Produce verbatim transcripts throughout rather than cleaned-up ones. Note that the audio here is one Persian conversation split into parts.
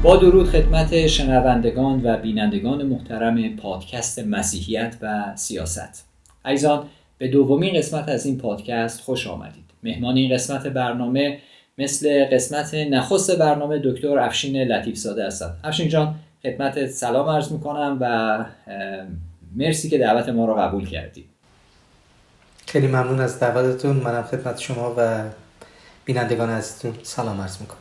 با درود خدمت شنوندگان و بینندگان محترم پادکست مسیحیت و سیاست. عزیزان، به دومین قسمت از این پادکست خوش آمدید. مهمان این قسمت برنامه مثل قسمت نخست برنامه دکتر افشین لطیف‌زاده هستند. افشین جان، خدمتت سلام عرض میکنم و مرسی که دعوت ما را قبول کردید. خیلی ممنون از دعوتتون. منم خدمت شما و بینندگان عزیزتون سلام عرض میکنم.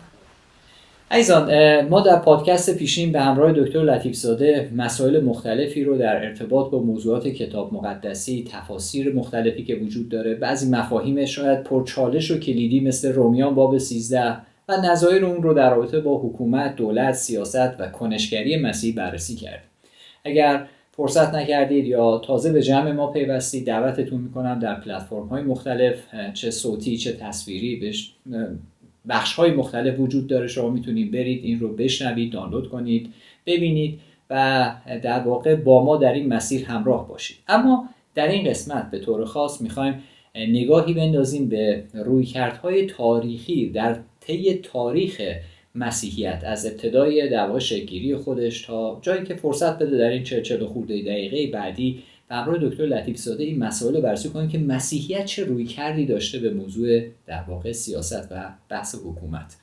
عزیزان، ما در پادکست پیشین به همراه دکتر لطیف‌زاده مسائل مختلفی رو در ارتباط با موضوعات کتاب مقدسی، تفاسیر مختلفی که وجود داره، بعضی مفاهیم شاید پرچالش و کلیدی مثل رومیان باب سیزده و نظایر اون رو در رابطه با حکومت، دولت، سیاست و کنشگری مسیح بررسی کردیم. اگر فرصت نکردید یا تازه به جمع ما پیوستید، دعوتتون میکنم در پلتفرم‌های مختلف، چه صوتی چه تصویری، بش بخش‌های مختلف وجود داره. شما میتونید برید این رو بشنوید، دانلود کنید، ببینید و در واقع با ما در این مسیر همراه باشید. اما در این قسمت به طور خاص میخوایم نگاهی بندازیم به رویکردهای تاریخی در طی تاریخ مسیحیت از ابتدای در واقع شکل‌گیری خودش تا جایی که فرصت بده در این چهل چهل خورده دقیقه بعدی به همراه دکتر لطیف‌زاده این مسائل رو بررسی کنیم که مسیحیت چه رویکردی داشته به موضوع در واقع سیاست و بحث حکومت.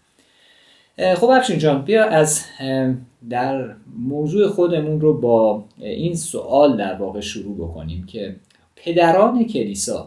خب افشین جان، بیا از در موضوع خودمون رو با این سوال در واقع شروع بکنیم که پدران کلیسا،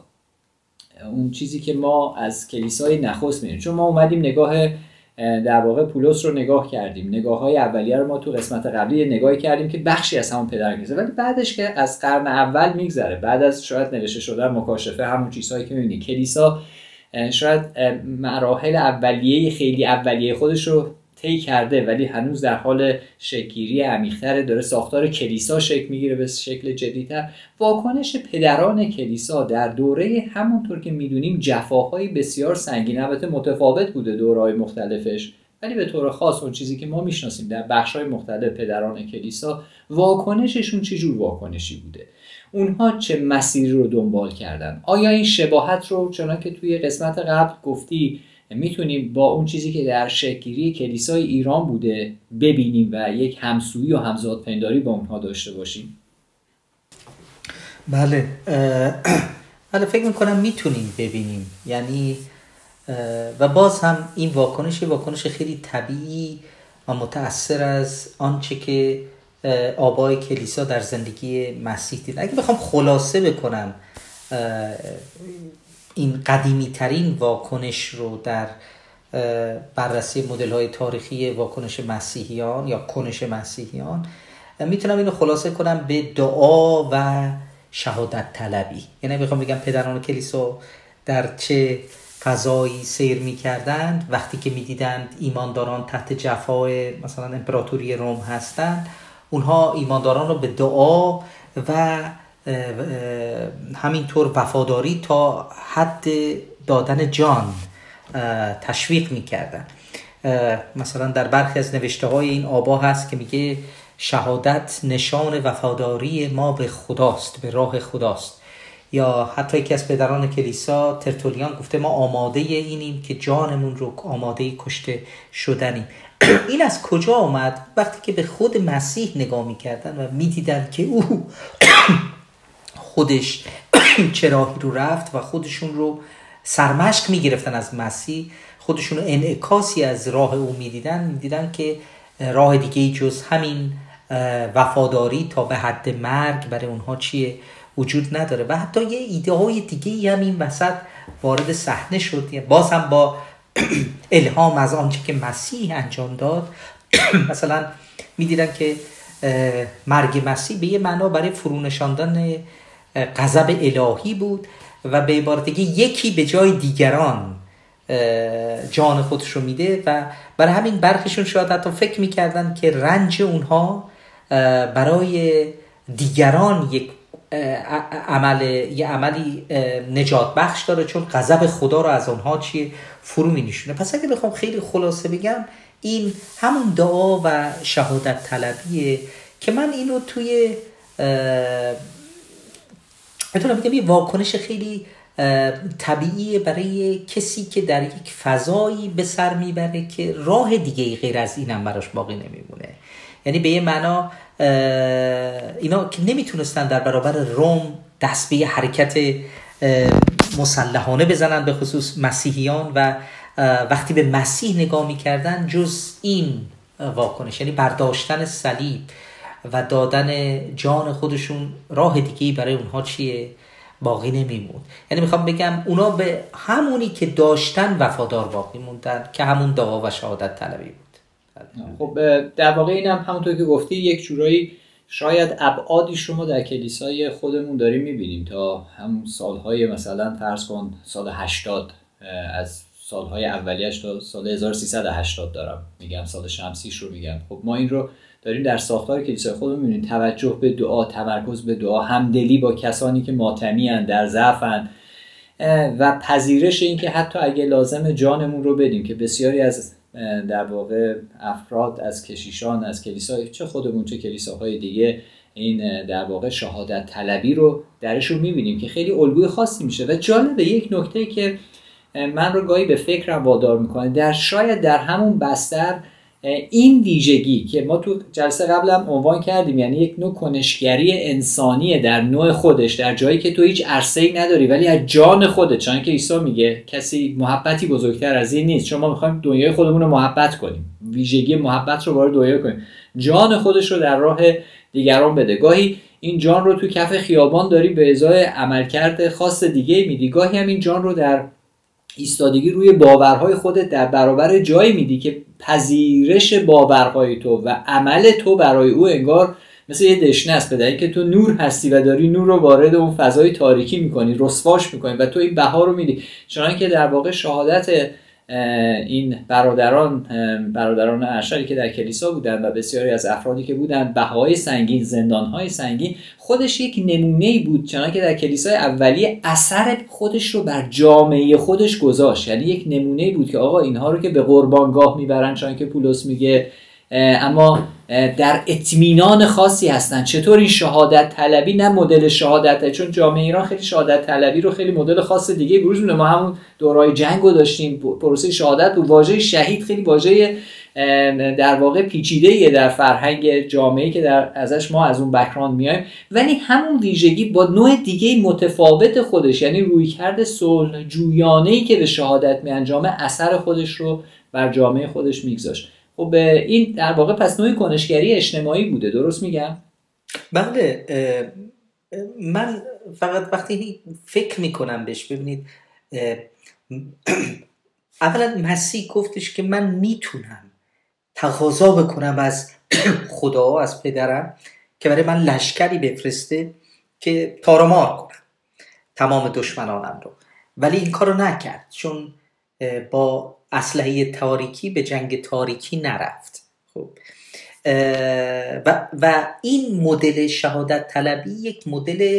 اون چیزی که ما از کلیسای نخست می‌بینیم، چون ما اومدیم نگاه در واقع پولس رو نگاه کردیم، نگاه‌های اولیه رو ما تو قسمت قبلی نگاهی کردیم که بخشی از همون پدران کلیسا، ولی بعدش که از قرن اول میگذره، بعد از شاید نوشته شده مکاشفه، همون چیزهایی که می‌بینی کلیسا شاید مراحل اولیه خیلی اولیه خودش رو طی کرده ولی هنوز در حال شکل‌گیری عمیق‌تر داره، ساختار کلیسا شکل میگیره به شکل جدی‌تر. واکنش پدران کلیسا در دوره همونطور که میدونیم جفاهای بسیار سنگین، البته متفاوت بوده دوره‌های مختلفش، ولی به طور خاص اون چیزی که ما میشناسیم در بخش‌های مختلف پدران کلیسا، واکنششون چه جور واکنشی بوده؟ اونها چه مسیری رو دنبال کردن؟ آیا این شباهت رو چنان که توی قسمت قبل گفتی میتونیم با اون چیزی که در شکل‌گیری کلیسای ایران بوده ببینیم و یک همسویی و همزادپنداری با اونها داشته باشیم؟ بله بله فکر میکنم میتونیم ببینیم، یعنی و باز هم این واکنش واکنش خیلی طبیعی و متأثر از آنچه که آبای کلیسا در زندگی مسیح دید. اگه بخوام خلاصه بکنم این قدیمی ترین واکنش رو در بررسی مدل های تاریخی واکنش مسیحیان یا کنش مسیحیان، میتونم اینو خلاصه کنم به دعا و شهادت طلبی. یعنی بخوام بگم پدران کلیسا در چه فضایی سیر میکردند وقتی که میدیدند ایمانداران تحت جفای مثلا امپراتوری روم هستند، اونها ایمانداران رو به دعا و همینطور وفاداری تا حد دادن جان تشویق میکردن. مثلا در برخی از نوشته های این آبا هست که میگه شهادت نشان وفاداری ما به خداست، به راه خداست. یا حتی یکی از پدران کلیسا ترتولیان گفته ما آماده اینیم که جانمون رو آماده کشته شدنیم. این از کجا آمد؟ وقتی که به خود مسیح نگاه میکردن و میدیدن که او خودش چه راهی رو رفت و خودشون رو سرمشق میگرفتن از مسیح، خودشون رو انعکاسی از راه او میدیدن میدیدن که راه دیگه جز همین وفاداری تا به حد مرگ برای اونها چیه وجود نداره. و حتی یه ایده های دیگه هم این وسط وارد صحنه شد، باز هم با الهام از آنچه که مسیح انجام داد. مثلا میدیدن که مرگ مسیح به یه معنا برای فرونشاندن غضب الهی بود و به عبارت دیگه یکی به جای دیگران جان خودش رو میده و برای همین برخیشون شاید حتی فکر میکردن که رنج اونها برای دیگران یک عمل یه عملی نجات بخش داره، چون غضب خدا رو از اونها چیه فرو می نشونه. پس اگه بخوام خیلی خلاصه بگم، این همون دعا و شهادت طلبیه که من اینو توی میتونم بگم یه واکنش خیلی طبیعیه برای کسی که در یک فضایی به سر میبره که راه دیگه غیر از اینم براش باقی نمیمونه. یعنی به یه معنا اینا که نمیتونستن در برابر روم دست به حرکت مسلحانه بزنن، به خصوص مسیحیان، و وقتی به مسیح نگاه میکردن جز این واکنش، یعنی برداشتن صلیب و دادن جان خودشون، راه دیگه‌ای برای اونها چیه؟ باقی نمیموند. یعنی میخوام بگم اونا به همونی که داشتن وفادار باقی موندن که همون دعا و شهادت طلبی بود. خب در واقع اینم همونطور که گفتی یک جورایی شاید ابعادیش رو ما در کلیسای خودمون داریم میبینیم تا همون سالهای مثلا فرض کن سال هشتاد، از سالهای اولیش تا سال هزار و سیصد و هشتاد دارم میگم، سال شمسیش رو میگم. خب ما این رو داریم در ساختار کلیسای خودمون میبینیم، توجه به دعا، تمرکز به دعا، همدلی با کسانی که ماتمی ان، در ضعفن، و پذیرش این که حتی اگه لازم جانمون رو بدیم، که بسیاری از در واقع افراد از کشیشان از کلیسای چه خودمون چه کلیساهای دیگه این در واقع شهادت طلبی رو درشون میبینیم که خیلی الگوی خاصی میشه. و جالبه یک نکته که من رو گاهی به فکرم وادار میکنه، در شاید در همون بستر این ویژگی که ما تو جلسه قبلم عنوان کردیم، یعنی یک نوع کنشگری انسانیه در نوع خودش، در جایی که تو هیچ عرصه‌ای نداری ولی از جان خودت، چون که عیسی میگه کسی محبتی بزرگتر از این نیست، چون ما میخوایم دنیای خودمون رو محبت کنیم، ویژگی محبت رو وارد دنیا کنیم، جان خودش رو در راه دیگران بده. گاهی این جان رو تو کف خیابان داری به ازای عملکرد خاص دیگه میدی، گاهی هم این جان رو در ایستادگی روی باورهای خودت در برابر جایی میدی که پذیرش باورهای تو و عمل تو برای او انگار مثل یه دشنه است، بدونی که تو نور هستی و داری نور رو وارد اون فضای تاریکی میکنی، رسواش میکنی و تو این بها رو میدی. چنانکه که در واقع شهادت این برادران برادران ارشدی که در کلیسا بودن و بسیاری از افرادی که بودن، بهای سنگین، زندانهای سنگین، خودش یک نمونه‌ای بود. چنانکه که در کلیسای اولیه اثر خودش رو بر جامعه خودش گذاشت، یعنی یک نمونه‌ای بود که آقا اینها رو که به قربانگاه میبرن، چنانکه که پولس میگه، اما در اطمینان خاصی هستن. چطور این شهادت طلبی نه مدل شهادت، چون جامعه ایران خیلی شهادت طلبی رو خیلی مدل خاص دیگه بروز میده. ما همون دورای جنگ رو داشتیم، پروسه شهادت بود، واژه شهید خیلی واژه در واقع پیچیده‌ایه در فرهنگ جامعه‌ای که در ازش ما از اون بک‌گراند میایم، ولی همون ویژگی با نوع دیگه متفاوت خودش، یعنی رویکرد صلح جویانه‌ای که به شهادت میانجامه، اثر خودش رو بر جامعه خودش میگذاشت. خب این در واقع پس نوعی کنشگری اجتماعی بوده، درست میگم؟ بله. من فقط وقتی فکر میکنم بهش، ببینید اولا مسیح گفتش که من میتونم تقاضا بکنم از خدا، از پدرم که برای من لشکری بفرسته که تارمار کنم تمام دشمنانم رو، ولی این کارو نکرد، چون با اسلحه تاریکی به جنگ تاریکی نرفت. خب و, و این مدل شهادت طلبی یک مدل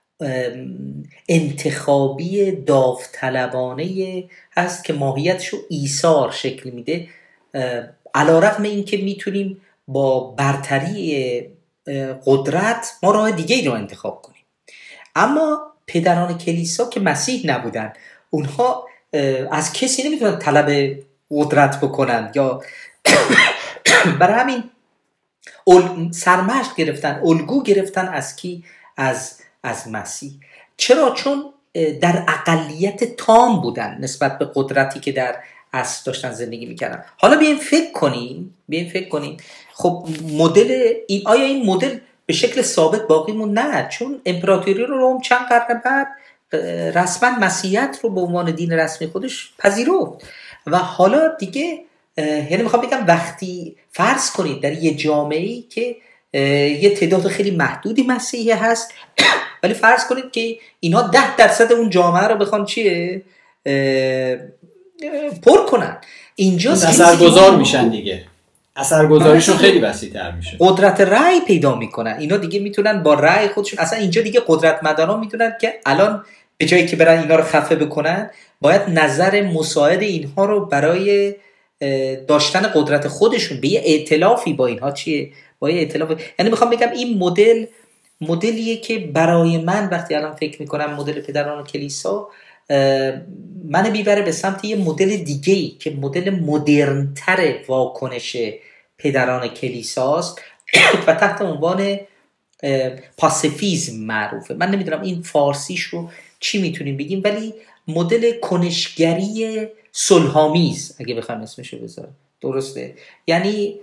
انتخابی داوطلبانه هست که ماهیتشو ایثار شکل میده، علیرغم این که میتونیم با برتری قدرت ما راه دیگه رو انتخاب کنیم. اما پدران کلیسا که مسیح نبودن، اونها از کسی نمیتونن طلب قدرت بکنن، یا برای همین سرمشق گرفتن، الگو گرفتن از کی؟ از از مسیح. چرا؟ چون در اقلیت تام بودن نسبت به قدرتی که در اصل داشتن زندگی میکردن. حالا بیایم فکر کنیم بیایم فکر کنیم خب مدل این، آیا این مدل به شکل ثابت باقی مون؟ نه، چون امپراتوری روم چند قرن بعد رسما مسیحیت رو به عنوان دین رسمی خودش پذیرفت و حالا دیگه، یعنی میخوام بگم وقتی فرض کنید در یه جامعه‌ای که یه تعداد خیلی محدودی مسیحی هست، ولی فرض کنید که اینا ده درصد اون جامعه رو بخوان چیه پر کنن، اینجا اثرگذار میشن دیگه، اثرگذاریشون خیلی وسیع‌تر میشه، قدرت رأی پیدا میکنن. اینا دیگه میتونن با رأی خودشون، اصلا اینجا دیگه قدرتمندان میتونن که الان به جایی که برن اینا رو خفه بکنن، باید نظر مساعد اینها رو برای داشتن قدرت خودشون به یه ائتلافی با اینها چیه با یه ائتلاف. یعنی میخوام بگم این مدل مدلیه که برای من وقتی الان فکر میکنم مدل پدران کلیسا من میبره به سمت یه مدل دیگه‌ای که مدل مدرن‌تر واکنش پدران کلیساست و تحت عنوان پاسیفیسم معروفه. من نمیدونم این فارسیش رو چی میتونیم بگیم، ولی مدل کنشگری صلح‌آمیز اگه بخوام اسمشو بذارم، درسته؟ یعنی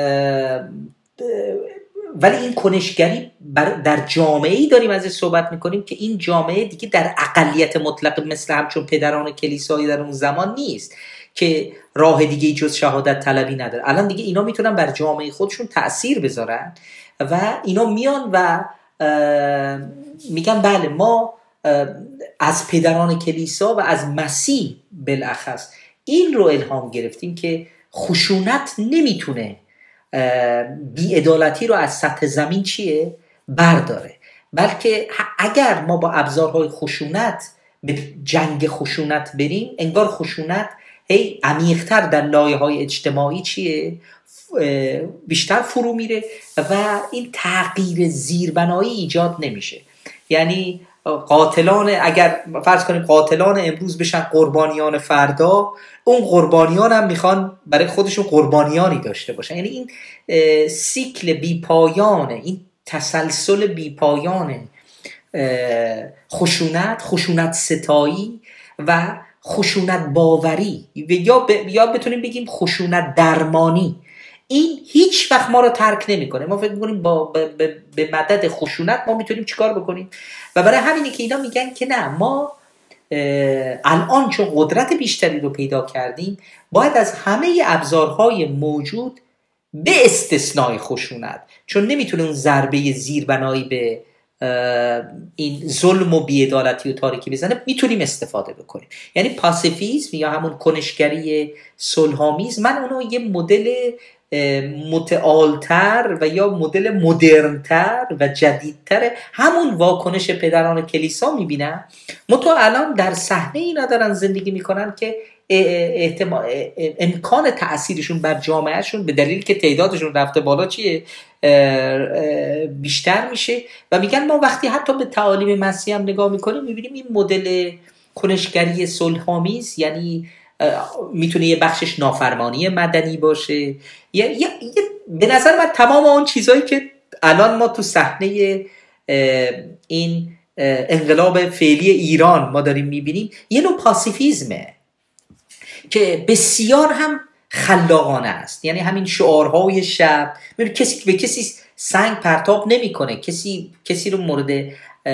ولی این کنشگری در جامعه‌ای داریم ازش صحبت میکنیم که این جامعه دیگه در اقلیت مطلق مثل همچون پدران کلیسایی در اون زمان نیست که راه دیگه جز شهادت طلبی نداره. الان دیگه اینا میتونن بر جامعه خودشون تأثیر بذارن و اینا میان و میگن بله ما از پدران کلیسا و از مسیح بالاخص این رو الهام گرفتیم که خشونت نمیتونه بی‌عدالتی رو از سطح زمین چیه برداره، بلکه اگر ما با ابزارهای خشونت به جنگ خشونت بریم، انگار خشونت هی عمیق‌تر در لایه‌های اجتماعی چیه بیشتر فرو میره و این تغییر زیربنایی ایجاد نمیشه. یعنی قاتلان، اگر فرض کنیم قاتلان امروز بشن قربانیان فردا، اون قربانیان هم میخوان برای خودشون قربانیانی داشته باشن. یعنی این سیکل بیپایانه، این تسلسل بیپایانه خشونت، خشونت ستایی و خشونت باوری یا ب... یا بتونیم بگیم خشونت درمانی، این هیچ وقت ما رو ترک نمیکنه. ما فکر میکنیم با ب... ب... به مدد خشونت ما میتونیم چیکار بکنیم و برای همینه که اینا میگن که نه، ما الان چون قدرت بیشتری رو پیدا کردیم باید از همه ابزارهای موجود به استثنای خشونت، چون نمیتونه اون ضربه زیربنایی به این ظلم و بی‌عدالتی و تاریکی بزنه، میتونیم استفاده بکنیم. یعنی پاسیفیسم یا همون کنشگری صلح‌آمیز، من اونو یه مدل متعالتر و یا مدل مدرنتر و جدیدتر همون واکنش پدران کلیسا میبینم. منتها الان در صحنه اینا دارن زندگی میکنن که احتمال امکان تأثیرشون بر جامعهشون به دلیل که تعدادشون رفته بالا چیه بیشتر میشه و میگن ما وقتی حتی به تعالیم مسیح هم نگاه میکنیم میبینیم این مدل کنشگری صلح‌آمیز یعنی میتونه یه بخشش نافرمانی مدنی باشه یا یا به نظر من تمام اون چیزایی که الان ما تو صحنه این انقلاب فعلی ایران ما داریم میبینیم یه نوع پاسیفیزمه که بسیار هم خلاقانه است. یعنی همین شعارهای شب، کسی به کسی سنگ پرتاب نمیکنه، کسی کسی رو مورد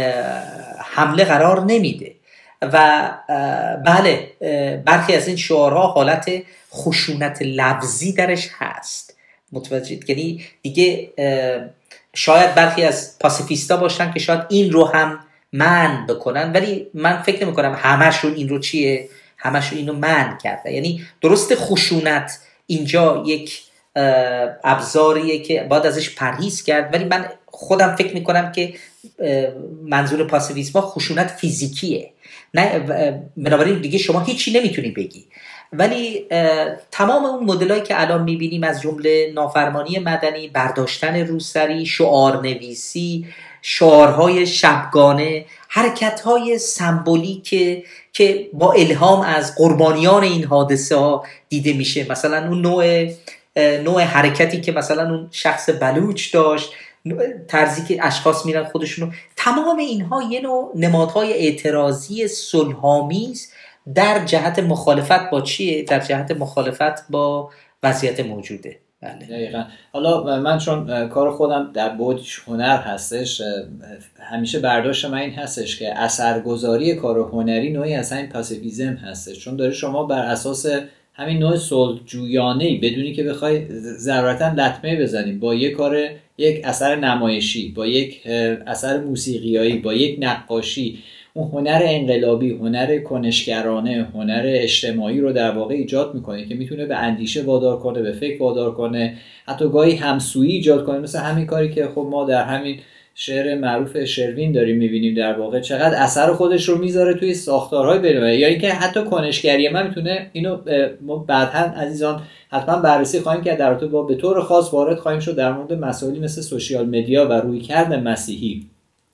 حمله قرار نمیده و بله برخی از این شعارها حالت خشونت لفظی درش هست، متوجه؟ یعنی دیگه شاید برخی از پاسیفیستا باشن که شاید این رو هم منع بکنن، ولی من فکر نمی کنم همشون این رو چیه همشون اینو منع کرده. یعنی درست خشونت اینجا یک ابزاریه که باید ازش پرهیز کرد، ولی من خودم فکر میکنم که منظور پاسیفیسم خشونت فیزیکیه، نه بنابراین دیگه شما هیچی نمیتونی بگی. ولی تمام اون مدلایی که الان میبینیم از جمله نافرمانی مدنی، برداشتن روسری، شعار نویسی، شعارهای شبگانه، حرکت‌های سمبولیک که با الهام از قربانیان این حادثه ها دیده میشه، مثلا اون نوع نوع حرکتی که مثلا اون شخص بلوچ داشت، طرزی که اشخاص میرن خودشونو، تمام اینها یه نوع نمادهای اعتراضی صلح‌آمیز در جهت مخالفت با چیه؟ در جهت مخالفت با وضعیت موجوده. بله. دقیقا. حالا من چون کار خودم در بعد هنر هستش، همیشه برداشت من این هستش که اثرگذاری کار هنری نوعی از این پاسیفیسم هستش، چون داری شما بر اساس همین نوع صلح‌جویانه‌ای بدونی که بخوای ضرورتاً لطمه بزنیم با یک کار، یک اثر نمایشی، با یک اثر موسیقیایی، با یک نقاشی، اون هنر انقلابی، هنر کنشگرانه، هنر اجتماعی رو در واقع ایجاد میکنه که میتونه به اندیشه وادار کنه، به فکر وادار کنه، حتی گاهی همسویی ایجاد کنه، مثل همین کاری که خب ما در همین شعر معروف شروین داریم میبینیم در واقع چقدر اثر خودش رو میذاره توی ساختارهای بین‌المللی. یا اینکه حتی کنشگری من میتونه اینو ما بعداً عزیزان حتما بررسی خواهیم کرد، در رابطه با به طور خاص وارد خواهیم شد در مورد مسائلی مثل سوشیال مدیا و رویکرد مسیحی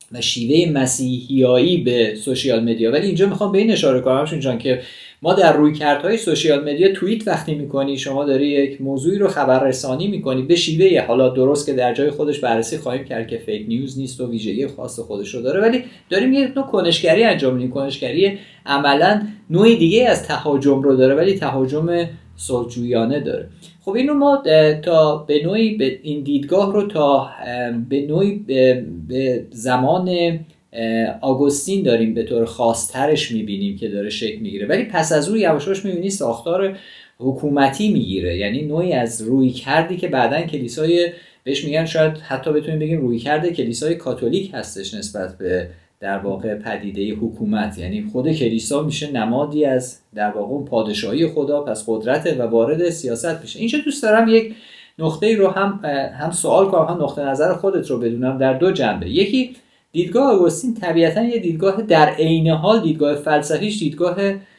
و شیوه مسیحیایی به سوشیال مدیا. ولی اینجا میخوام به این اشاره کنم همشون جان که ما در رویکردهای سوشیال مدیا توییت وقتی میکنی، شما داری یک موضوعی رو خبررسانی میکنی به شیوه حالا درست که در جای خودش بررسی خواهیم کرد که فیک نیوز نیست و ویژگی خاص خودش رو داره، ولی داریم یه نوع کنشگری انجام میدیم. کنشگری عملاً نوع دیگه از تهاجم رو داره ولی تهاجم صلح‌جویانه داره. خب اینو ما تا به نوعی به این دیدگاه رو تا به نوعی به زمان آگوستین داریم به طور خاص‌ترش می‌بینیم که داره شکل میگیره، ولی پس از اون یواشاش می‌بینی ساختار حکومتی میگیره، یعنی نوعی از رویکردی که بعداً کلیسای بهش میگن، شاید حتی بتونیم بگیم رویکرد کلیسای کاتولیک هستش نسبت به در واقع پدیده حکومت. یعنی خود کلیسا میشه نمادی از در واقع پادشاهی خدا، پس قدرت و وارد سیاست میشه. اینجا دوست دارم یک نقطه‌ای رو هم هم سوال کنم هم نقطه نظر خودت رو بدونم در دو جنبه. یکی دیدگاه آگوستین طبیعتاً یه دیدگاه در عین حال دیدگاه فلسفیش دیدگاه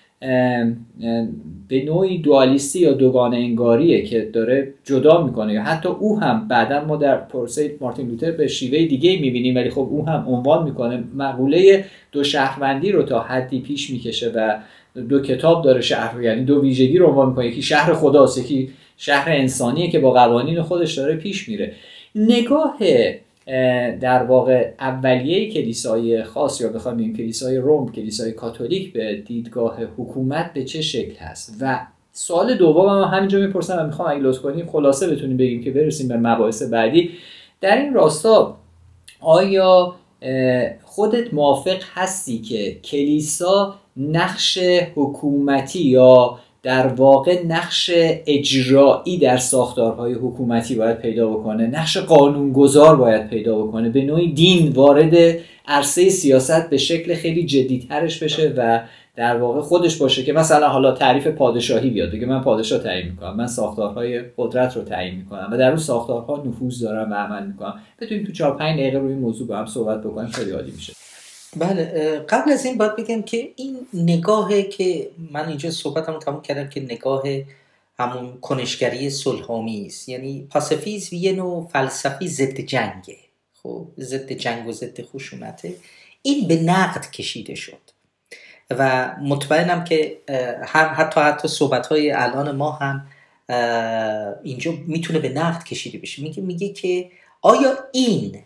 به نوعی دوالیستی یا دوگانه انگاریه که داره جدا میکنه، یا حتی او هم بعداً ما در پروسه مارتین لوتر به شیوه دیگه میبینیم، ولی خب او هم عنوان میکنه مقوله دو شهروندی رو تا حدی پیش میکشه و دو کتاب داره شهر، یعنی دو ویژگی رو عنوان میکنه، یکی شهر خداست، یکی شهر انسانیه که با قوانین خودش داره پیش میره. نگاه در واقع اولیه کلیسای خاص یا بخوام بگیم کلیسای روم، کلیسای کاتولیک به دیدگاه حکومت به چه شکل هست؟ و سوال دوم هم همینجا میپرسم و میخوام اگه لطف کنیم خلاصه بتونیم بگیم که برسیم به مباحث بعدی. در این راستا آیا خودت موافق هستی که کلیسا نقش حکومتی یا در واقع نقش اجرایی در ساختارهای حکومتی باید پیدا بکنه، نقش قانونگذار باید پیدا بکنه، به نوعی دین وارد عرصه سیاست به شکل خیلی جدی‌ترش بشه و در واقع خودش باشه که مثلا حالا تعریف پادشاهی بیاد بگه من پادشاه تعیین میکنم، من ساختارهای قدرت رو تعیین میکنم و در اون ساختارها نفوذ دارم و عمل میکنم. بتونیم تو چهار پنج دقیقه روی این موضوع با هم صحبت بکنیم، خیلی عالی میشه. بله، قبل از این باید بگم که این نگاهه که من اینجا صحبتمو تموم کردم که نگاه همون کنشگری صلح‌آمیز، یعنی پاسیفیسم یه نوع فلسفی ضد جنگه، خب ضد جنگ و ضد خشونته. این به نقد کشیده شد و مطمئنم که هم حتی حتی صحبت‌های الان ما هم اینجا میتونه به نقد کشیده بشه. میگه میگه که آیا این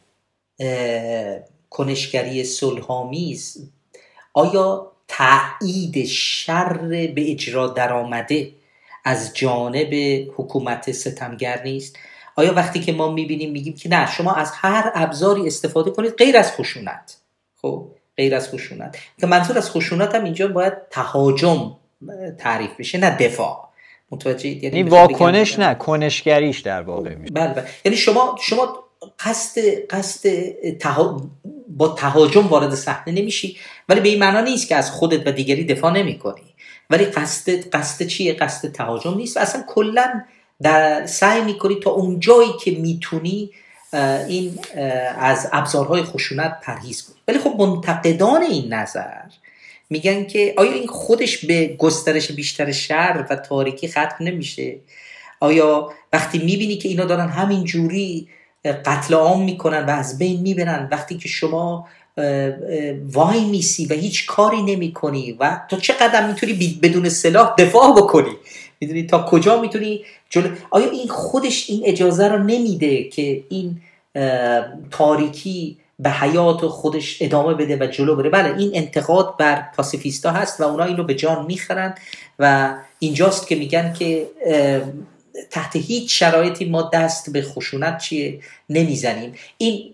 کنشگری صلح‌آمیز آیا تأیید شر به اجرا درآمده از جانب حکومت ستمگر نیست؟ آیا وقتی که ما میبینیم میگیم که نه شما از هر ابزاری استفاده کنید غیر از خشونت، خب غیر از خشونت، که منظور از خشونت هم اینجا باید تهاجم تعریف بشه نه دفاع، متوجهید؟ یعنی واکنش نه کنشگریش در واقع میشه. بله بله، یعنی شما شما قصد قصد تها... با تهاجم وارد صحنه نمیشی، ولی به این معنا نیست که از خودت و دیگری دفاع نمی‌کنی، ولی قصد قصد چیه؟ قصد تهاجم نیست. اصلا کلا در سعی می‌کنی تا اون جایی که میتونی این از ابزارهای خشونت پرهیز کنی. ولی خب منتقدان این نظر میگن که آیا این خودش به گسترش بیشتر شر و تاریکی ختم نمیشه؟ آیا وقتی میبینی که اینا دارن همین جوری قتل عام میکنن و از بین میبرن، وقتی که شما وای میسی و هیچ کاری نمی کنی و تا چه قدم میتونی بدون سلاح دفاع بکنی؟ میدونی تا کجا میتونی جلو؟ آیا این خودش این اجازه رو نمیده که این تاریکی به حیات خودش ادامه بده و جلو بره؟ بله، این انتقاد بر پاسیفیستا هست و اونا اینو به جان میخرن و اینجاست که میگن که تحت هیچ شرایطی ما دست به خشونت چیه نمیزنیم. این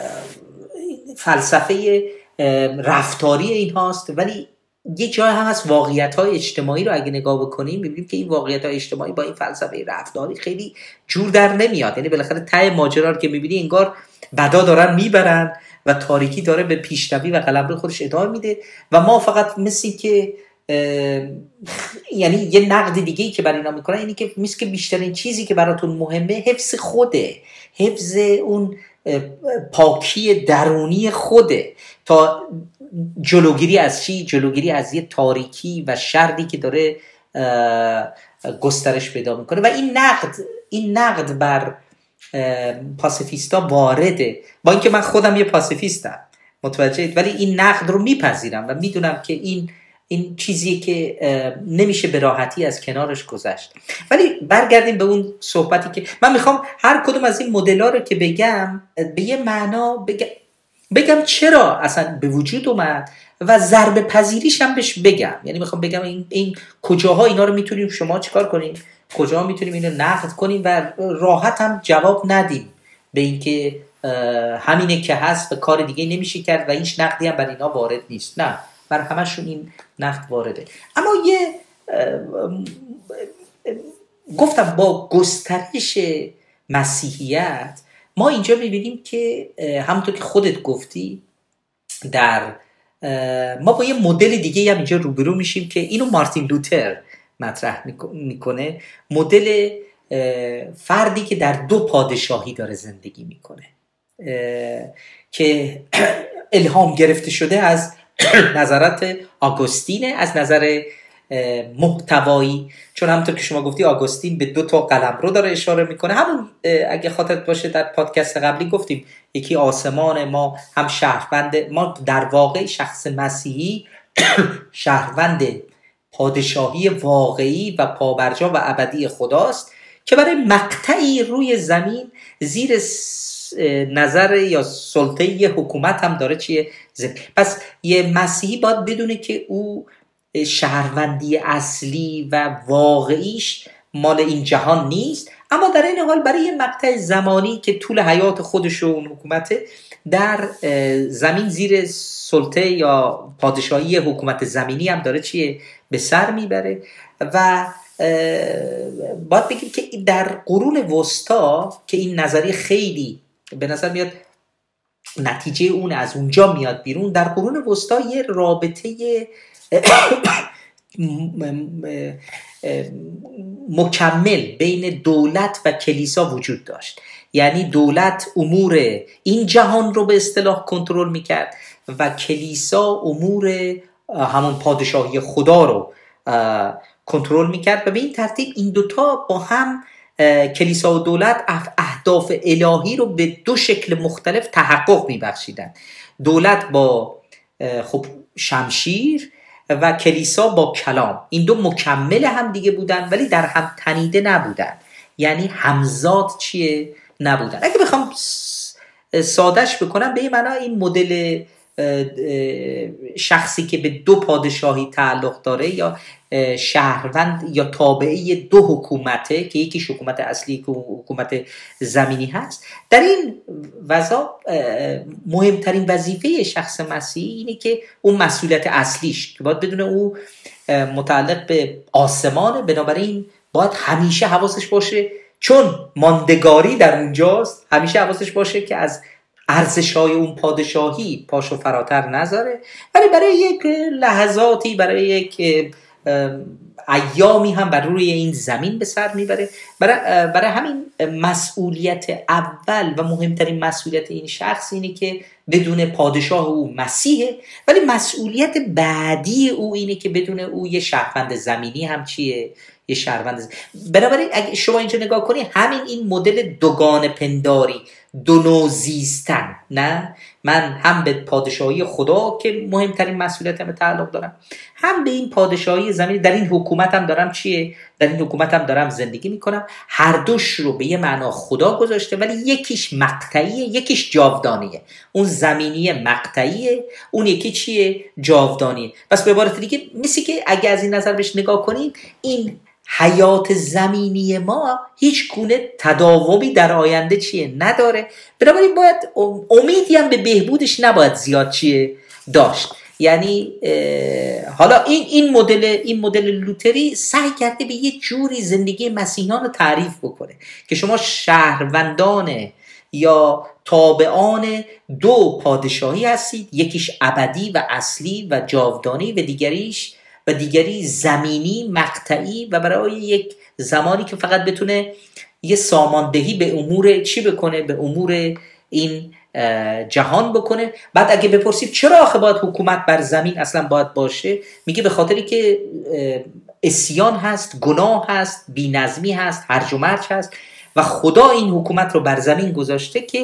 فلسفه رفتاری این هاست، ولی یه جای هم هست واقعیت‌های اجتماعی رو اگه نگاه بکنیم می‌بینیم که این واقعیت‌های اجتماعی با این فلسفه رفتاری خیلی جور در نمیاد. یعنی بالاخره ته ماجرا رو که می‌بینی انگار بدا دارن میبرن و تاریکی داره به پیشروی و قلمرو خودش ادامه میده و ما فقط مثل که یعنی یه نقد دیگه‌ای که برای اینا میکنن اینی که مثل که بیشترین چیزی که براتون مهمه حفظ خوده، حفظ اون پاکی درونی خوده، تا جلوگیری از چی؟ جلوگیری از یه تاریکی و شری که داره گسترش پیدا میکنه. و این نقد این نقد بر پاسیفیستا وارده، با اینکه من خودم یه پاسیفیستم متوجهید؟ ولی این نقد رو میپذیرم و میدونم که این این چیزیه که نمیشه به راحتی از کنارش گذشت. ولی برگردیم به اون صحبتی که من میخوام هر کدوم از این مدل‌ها رو که بگم به یه معنا بگم بگم چرا اصلا به وجود اومد و ضربه پذیریش هم بهش بگم. یعنی میخوام بگم این, این کجاها اینا رو میتونیم شما چیکار کنیم، کجاها میتونیم اینو نقد کنیم و راحت هم جواب ندیم به اینکه همینه که هست و کار دیگه نمیشه کرد و هیچ نقدی هم بر اینا وارد نیست. نه، بر همشون این نقد وارده. اما یه گفتم با گسترش مسیحیت ما اینجا میبینیم که همونطور که خودت گفتی در ما با یه مدل دیگه هم اینجا روبرو میشیم که اینو مارتین لوتر مطرح میکنه، مدل فردی که در دو پادشاهی داره زندگی میکنه که الهام گرفته شده از نظرات آگوستینه، از نظر محتوایی، چون همونطور که شما گفتی آگوستین به دو تا قلمرو داره اشاره میکنه. همون اگه خاطرت باشه در پادکست قبلی گفتیم یکی آسمان، ما هم شهروند، ما در واقع شخص مسیحی شهروند پادشاهی واقعی و پابرجا و ابدی خداست که برای مقطعی روی زمین زیر نظر یا سلطه یه حکومت هم داره چیه زمین. پس یه مسیحی باید بدونه که او شهروندی اصلی و واقعیش مال این جهان نیست، اما در این حال برای یه مقطع زمانی که طول حیات خودش و اون حکومت در زمین زیر سلطه یا پادشاهی حکومت زمینی هم داره چیه به سر میبره. و باید بگیم که در قرون وسطا که این نظریه خیلی به نظر میاد نتیجه اون از اونجا میاد بیرون، در قرون وسطا یه رابطه مکمل بین دولت و کلیسا وجود داشت. یعنی دولت امور این جهان رو به اصطلاح کنترل میکرد و کلیسا امور همون پادشاهی خدا رو کنترل میکرد و به این ترتیب این دوتا با هم، کلیسا و دولت، اهداف الهی رو به دو شکل مختلف تحقق میبخشیدن. دولت با خب شمشیر و کلیسا با کلام، این دو مکمل هم دیگه بودن ولی در هم تنیده نبودن، یعنی همزاد چیه نبودن. اگه بخوام سادهش بکنم به این معنا این مدل شخصی که به دو پادشاهی تعلق داره یا شهروند یا تابعه دو حکومته که یکیش حکومت اصلی که حکومت زمینی هست، در این وضع مهمترین وظیفه شخص مسیحی اینه که اون مسئولیت اصلیش که باید بدونه او متعلق به آسمانه، بنابراین باید همیشه حواسش باشه، چون ماندگاری در اونجاست، همیشه حواسش باشه که از ارزش‌های اون پادشاهی پاشو فراتر نذاره، ولی برای یک لحظاتی، برای یک ایامی هم بر روی این زمین به سر میبره. برای, برای همین مسئولیت اول و مهمترین مسئولیت این شخص اینه که بدون پادشاه او مسیحه، ولی مسئولیت بعدی او اینه که بدون او یه شهروند زمینی هم چیه، یه شهروند زمینی. بنابراین اگه شما اینجا نگاه کنی همین این مدل دوگانه پنداری، دو نوع زیستن، نه من هم به پادشاهی خدا که مهمترین مسئولیتم تعلق دارم، هم به این پادشاهی زمینی، در این حکومتم دارم چیه، در این حکومتم دارم زندگی میکنم. هر دوش رو به یه معنا خدا گذاشته، ولی یکیش مقطعیه یکیش جاودانیه. اون زمینی مقطعیه، اون یکی چیه، جاودانیه. پس به عبارت دیگه مثل که اگه از این نظر بهش نگاه کنیم، این حیات زمینی ما هیچ گونه تداومی در آینده چیه نداره، بنابراین باید امیدی هم به بهبودش نباید زیاد چیه داشت. یعنی حالا این این مدل این مدل لوتری سعی کرده به یه جوری زندگی مسیحیان رو تعریف بکنه که شما شهروندان یا تابعان دو پادشاهی هستید، یکیش ابدی و اصلی و جاودانی و دیگریش و دیگری زمینی مقطعی و برای یک زمانی که فقط بتونه یه ساماندهی به امور چی بکنه، به امور این جهان بکنه. بعد اگه بپرسید چرا آخه باید حکومت بر زمین اصلا باید باشه، میگه به خاطری که عصیان هست، گناه هست، بی‌نظمی هست، هرج و مرج هست و خدا این حکومت رو بر زمین گذاشته که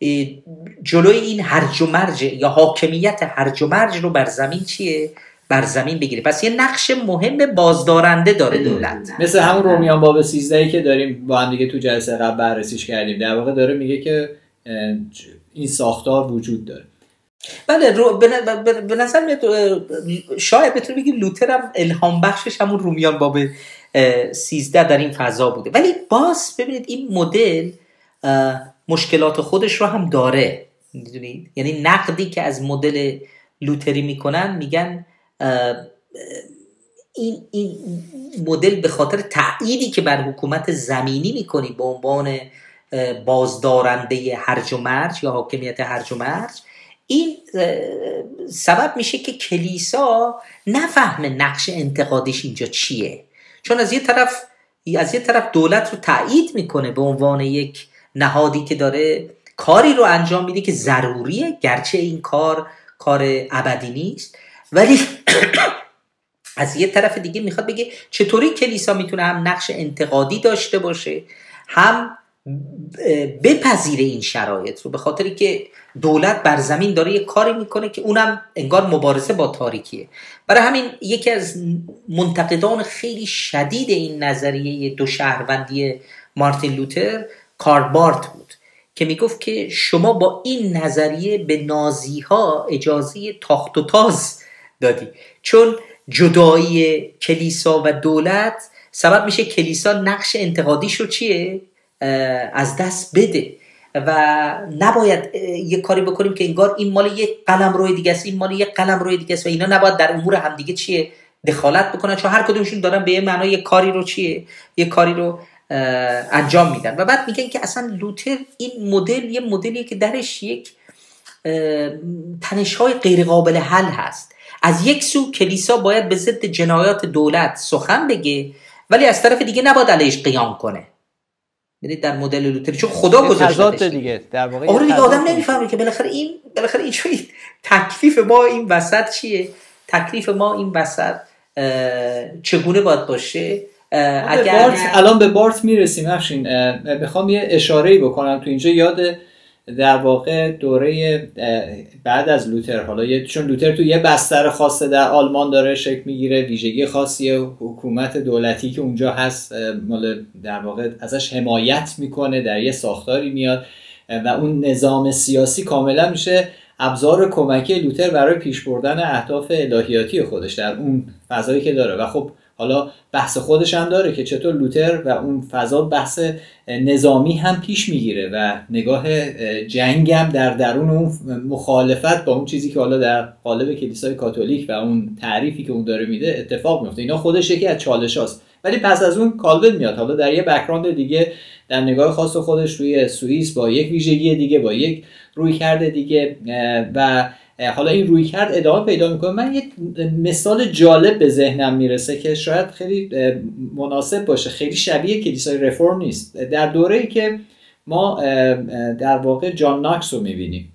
جلوی این هرج و مرج یا حاکمیت هرج و مرج رو بر زمین چیه؟ بر زمین بگیره. پس یه نقش مهم بازدارنده داره دولت، مثل همون رومیان باب سیزده که داریم با هم دیگه تو جلسه قبل بررسیش کردیم. در واقع داره میگه که این ساختار وجود داره. بله رو به نظر میاد شاید بتونیم بگیم لوتر هم الهام بخشش همون رومیان باب سیزده در این فضا بوده. ولی باز ببینید این مدل مشکلات خودش رو هم داره، میدونید؟ یعنی نقدی که از مدل لوتری میکنن میگن این این مدل به خاطر تأییدی که بر حکومت زمینی میکنی به عنوان بازدارنده هرج و مرج یا حاکمیت هرج و مرج، این سبب میشه که کلیسا نفهمه نقش انتقادیش اینجا چیه. چون از یه طرف از یه طرف دولت رو تأیید میکنه به عنوان یک نهادی که داره کاری رو انجام میده که ضروریه، گرچه این کار کار ابدی نیست، ولی از یه طرف دیگه میخواد بگه چطوری کلیسا میتونه هم نقش انتقادی داشته باشه، هم بپذیره این شرایط رو، به خاطری که دولت بر زمین داره یه کاری میکنه که اونم انگار مبارزه با تاریکیه. برای همین یکی از منتقدان خیلی شدید این نظریه دو شهروندی مارتین لوتر کارل بارت بود که میگفت که شما با این نظریه به نازی ها اجازه تاخت و تاز دادی، چون جدایی کلیسا و دولت سبب میشه کلیسا نقش انتقادیش رو چیه؟ از دست بده و نباید یه کاری بکنیم که انگار این مال یک قلم روی دیگه است، این مال یک قلم روی دیگه است و اینا نباید در امور همدیگه چیه؟ دخالت بکنن، چون هر کدومشون دارن به یه معنای یه کاری رو چیه؟ یه کاری رو انجام میدن. و بعد میگن که اصلا لوتر این مدل یه مدلیه که درش یک تنش‌های غیر قابل حل هست. از یک سو کلیسا باید به ضد جنایات دولت سخن بگه، ولی از طرف دیگه نباید علیش قیام کنه. یعنی در مدل لوتر چون خدا گذاشتش دیگه، در واقع آره دیگه آدم نمیفهمه که بالاخره این بالاخره این چون تکلیف ما این وسط چیه؟ تکلیف ما این وسط چگونه باید باشه؟ اگر بارت الان به بارت میرسیم. افشین بخوام یه اشاره‌ای بکنم تو اینجا، یاد در واقع دوره بعد از لوتر، حالا چون لوتر تو یه بستر خاصه در آلمان داره شکل میگیره، ویژگی خاصی حکومت دولتی که اونجا هست مال در واقع ازش حمایت میکنه، در یه ساختاری میاد و اون نظام سیاسی کاملا میشه ابزار کمکی لوتر برای پیش بردن اهداف الهیاتی خودش در اون فضایی که داره. و خب حالا بحث خودش هم داره که چطور لوتر و اون فضا بحث نظامی هم پیش میگیره و نگاه جنگ هم در درون اون مخالفت با اون چیزی که حالا در قالب کلیسای کاتولیک و اون تعریفی که اون داره میده اتفاق میفته. اینا خودش یکی از چالش هاست. ولی پس از اون کالوین میاد، حالا در یه بک‌گراند دیگه در نگاه خاص خودش روی سوئیس با یک ویژگی دیگه، با یک رویکرد دیگه و حالا این رویکرد ادامه پیدا میکنه. من یک مثال جالب به ذهنم میرسه که شاید خیلی مناسب باشه، خیلی شبیه کلیسای رفرم نیست. در دوره‌ای که ما در واقع جان ناکس رو میبینیم،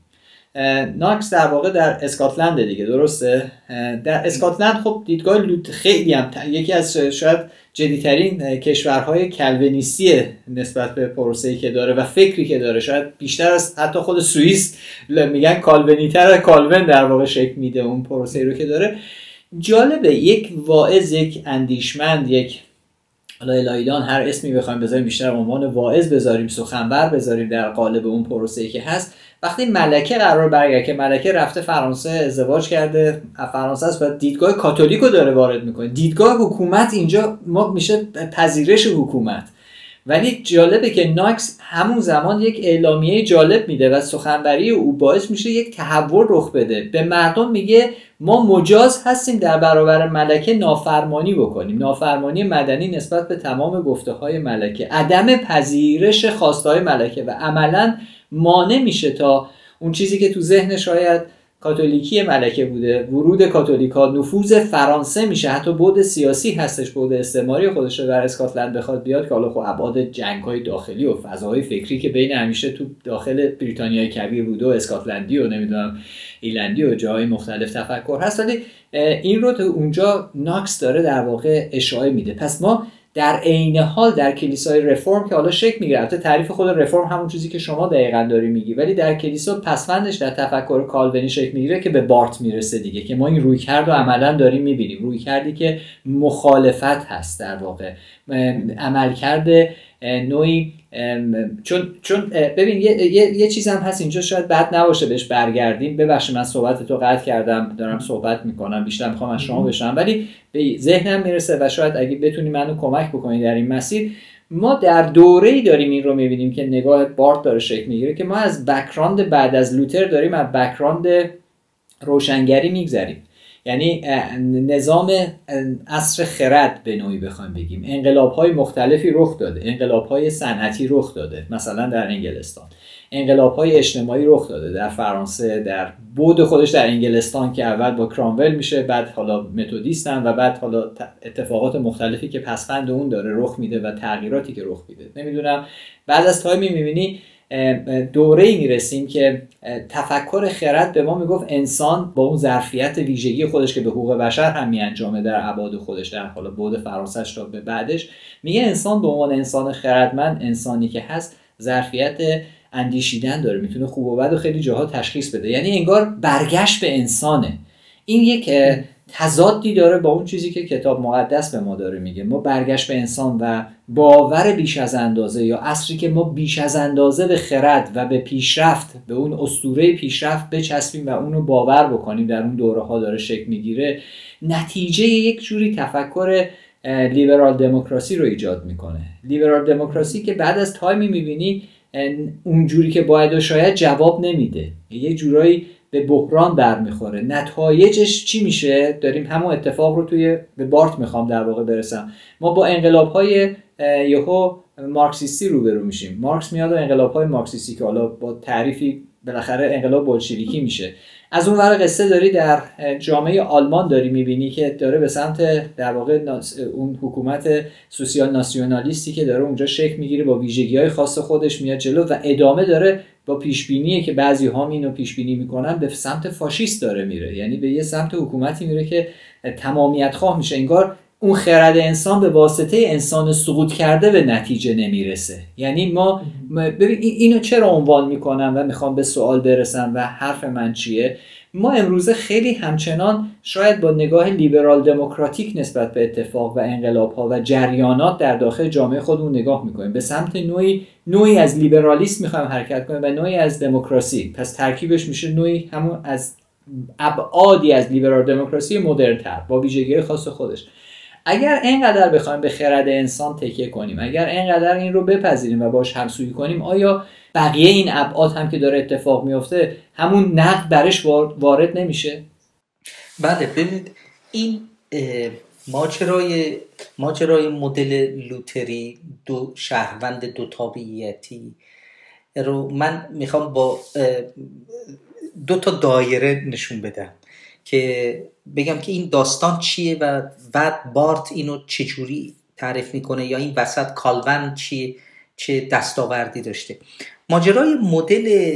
ناکس در واقع در اسکاتلند دیگه، درسته؟ در اسکاتلند خب دیدگاه لوتر خیلی هم یکی از شاید جدیترین کشورهای کلوینیستی نسبت به پروسه‌ای که داره و فکری که داره، شاید بیشتر از حتی خود سوئیس میگن کالوینی‌تر، کالوین در واقع شکل میده اون پروسه‌ای رو که داره. جالبه یک واعظ، یک اندیشمند، یک حالا الهیدان، هر اسمی بخوایم بذاریم بیشتر عنوان واعظ بذاریم، سخنور بذاریم در قالب اون پروسه‌ای که هست، وقتی ملکه قرار برگرده که ملکه رفته فرانسه ازدواج کرده، فرانسه است و دیدگاه کاتولیکو داره وارد میکنه، دیدگاه حکومت اینجا ما میشه پذیرش حکومت. ولی جالبه که ناکس همون زمان یک اعلامیه جالب میده و سخنوری او باعث میشه یک تحول رخ بده. به مردم میگه ما مجاز هستیم در برابر ملکه نافرمانی بکنیم، نافرمانی مدنی نسبت به تمام گفته های ملکه، عدم پذیرش خواسته های ملکه و عملاً مانع میشه تا اون چیزی که تو ذهن شاید کاتولیکی ملکه بوده، ورود کاتولیکا، نفوذ فرانسه میشه، حتی بعد سیاسی هستش، بعد استعماری خودش رو در اسکاتلند بخواد بیاد که حالا خب ابعاد جنگ‌های داخلی و فضاهای فکری که بین همیشه تو داخل بریتانیای کبیر بوده و اسکاتلندی و نمیدونم ایرلندی و جاهای مختلف تفکر هست، ولی این رو تو اونجا ناکس داره در واقع اشاره میده. پس ما در عین حال در کلیسای رفرم که حالا شکل میگیره، البته تعریف خود رفرم همون چیزی که شما دقیقاً داری میگی، ولی در کلیسا پسوندش در تفکر کالوینی شکل میگیره که به بارت میرسه دیگه، که ما این رویکرد رو عملاً داریم میبینیم، رویکردی که مخالفت هست در واقع، عملکرد نوعی. چون چون ببین یه, یه, یه چیز هم هست اینجا، شاید بد نباشه بهش برگردیم، ببخشید من صحبت تو قطع کردم، دارم صحبت میکنم، بیشتر میخوام از شما بشنوم، ولی به ذهنم میرسه و شاید اگه بتونی منو کمک بکنی در این مسیر. ما در دوره‌ای داریم این رو میبینیم که نگاه بارت داره شکل میگیره که ما از بک‌گراند بعد از لوتر داریم از بک‌گراند روشنگری میگذریم، یعنی نظام عصر خرد به نوعی بخوایم بگیم، انقلاب‌های مختلفی رخ داده، انقلاب‌های صنعتی رخ داده، مثلا در انگلستان، انقلاب‌های اجتماعی رخ داده در فرانسه، در بود خودش در انگلستان که اول با کرامول میشه، بعد حالا متدیستن و بعد حالا اتفاقات مختلفی که پسفند اون داره رخ میده و تغییراتی که رخ میده. نمیدونم بعد از تایمی میبینی دوره‌ای میرسیم که تفکر خرد به ما میگفت انسان با اون ظرفیت ویژگی خودش که به حقوق بشر هم میانجامه در ابعاد خودش، در حالا بعد فرانسه‌اش تا به بعدش، میگه انسان به عنوان انسان خردمند، انسانی که هست، ظرفیت اندیشیدن داره، میتونه خوب و بد و خیلی جاها تشخیص بده، یعنی انگار برگشت به انسانه. این یک تضادی داره با اون چیزی که کتاب مقدس به ما داره میگه. ما برگشت به انسان و باور بیش از اندازه، یا عصری که ما بیش از اندازه به خرد و به پیشرفت، به اون اسطوره پیشرفت بچسبیم و اونو باور بکنیم، در اون دوره ها داره شکل میگیره، نتیجه یک جوری تفکر لیبرال دموکراسی رو ایجاد میکنه. لیبرال دموکراسی که بعد از تایمی میبینی اونجوری که باید و شاید جواب نمیده، یه جورایی به بحران برمیخوره. نتایجش چی میشه؟ داریم همون اتفاق رو توی به بارت میخوام در واقع برسم، ما با انقلاب‌های یهو مارکسیستی روبرو میشیم. مارکس میاد و انقلاب‌های مارکسیستی که حالا با تعریفی بالاخره انقلاب بولشویکی میشه. از اون ور قصه داری در جامعه آلمان داری میبینی که داره به سمت در واقع اون حکومت سوسیال ناسیونالیستی که داره اونجا شکل میگیره، با ویژگی‌های خاص خودش میاد جلو و ادامه داره با پیشبینیه که بعضی ها اینو پیشبینی میکنن، به سمت فاشیست داره میره، یعنی به یه سمت حکومتی میره که تمامیت خواه میشه. انگار اون خرد انسان به واسطه انسان سقوط کرده به نتیجه نمیرسه. یعنی ما ببین اینو چرا عنوان میکنم و میخوام به سوال برسم و حرف من چیه. ما امروزه خیلی همچنان شاید با نگاه لیبرال دموکراتیک نسبت به اتفاق و انقلاب ها و جریانات در داخل جامعه خودمون نگاه میکنیم، به سمت نوعی نوعی از لیبرالیسم میخوایم حرکت کنیم و نوعی از دموکراسی. پس ترکیبش میشه نوعی همون از ابعادی از لیبرال دموکراسی مدرن تر با ویژگی‌های خاص خودش. اگر اینقدر بخوایم به خرد انسان تکیه کنیم، اگر اینقدر این رو بپذیریم و باش همسویی کنیم، آیا بقیه این ابعاد هم که داره اتفاق میفته همون نقد برش وارد نمیشه؟ بله ببینید این ماجرای ماجرای مدل لوتری، دو شهروند دو تابعیتی رو من میخوام با دو تا دایره نشون بدم که بگم که این داستان چیه و بعد بارت اینو چجوری تعریف میکنه، یا این وسط کالوین چیه، چه دستاوردی داشته. ماجرای مدل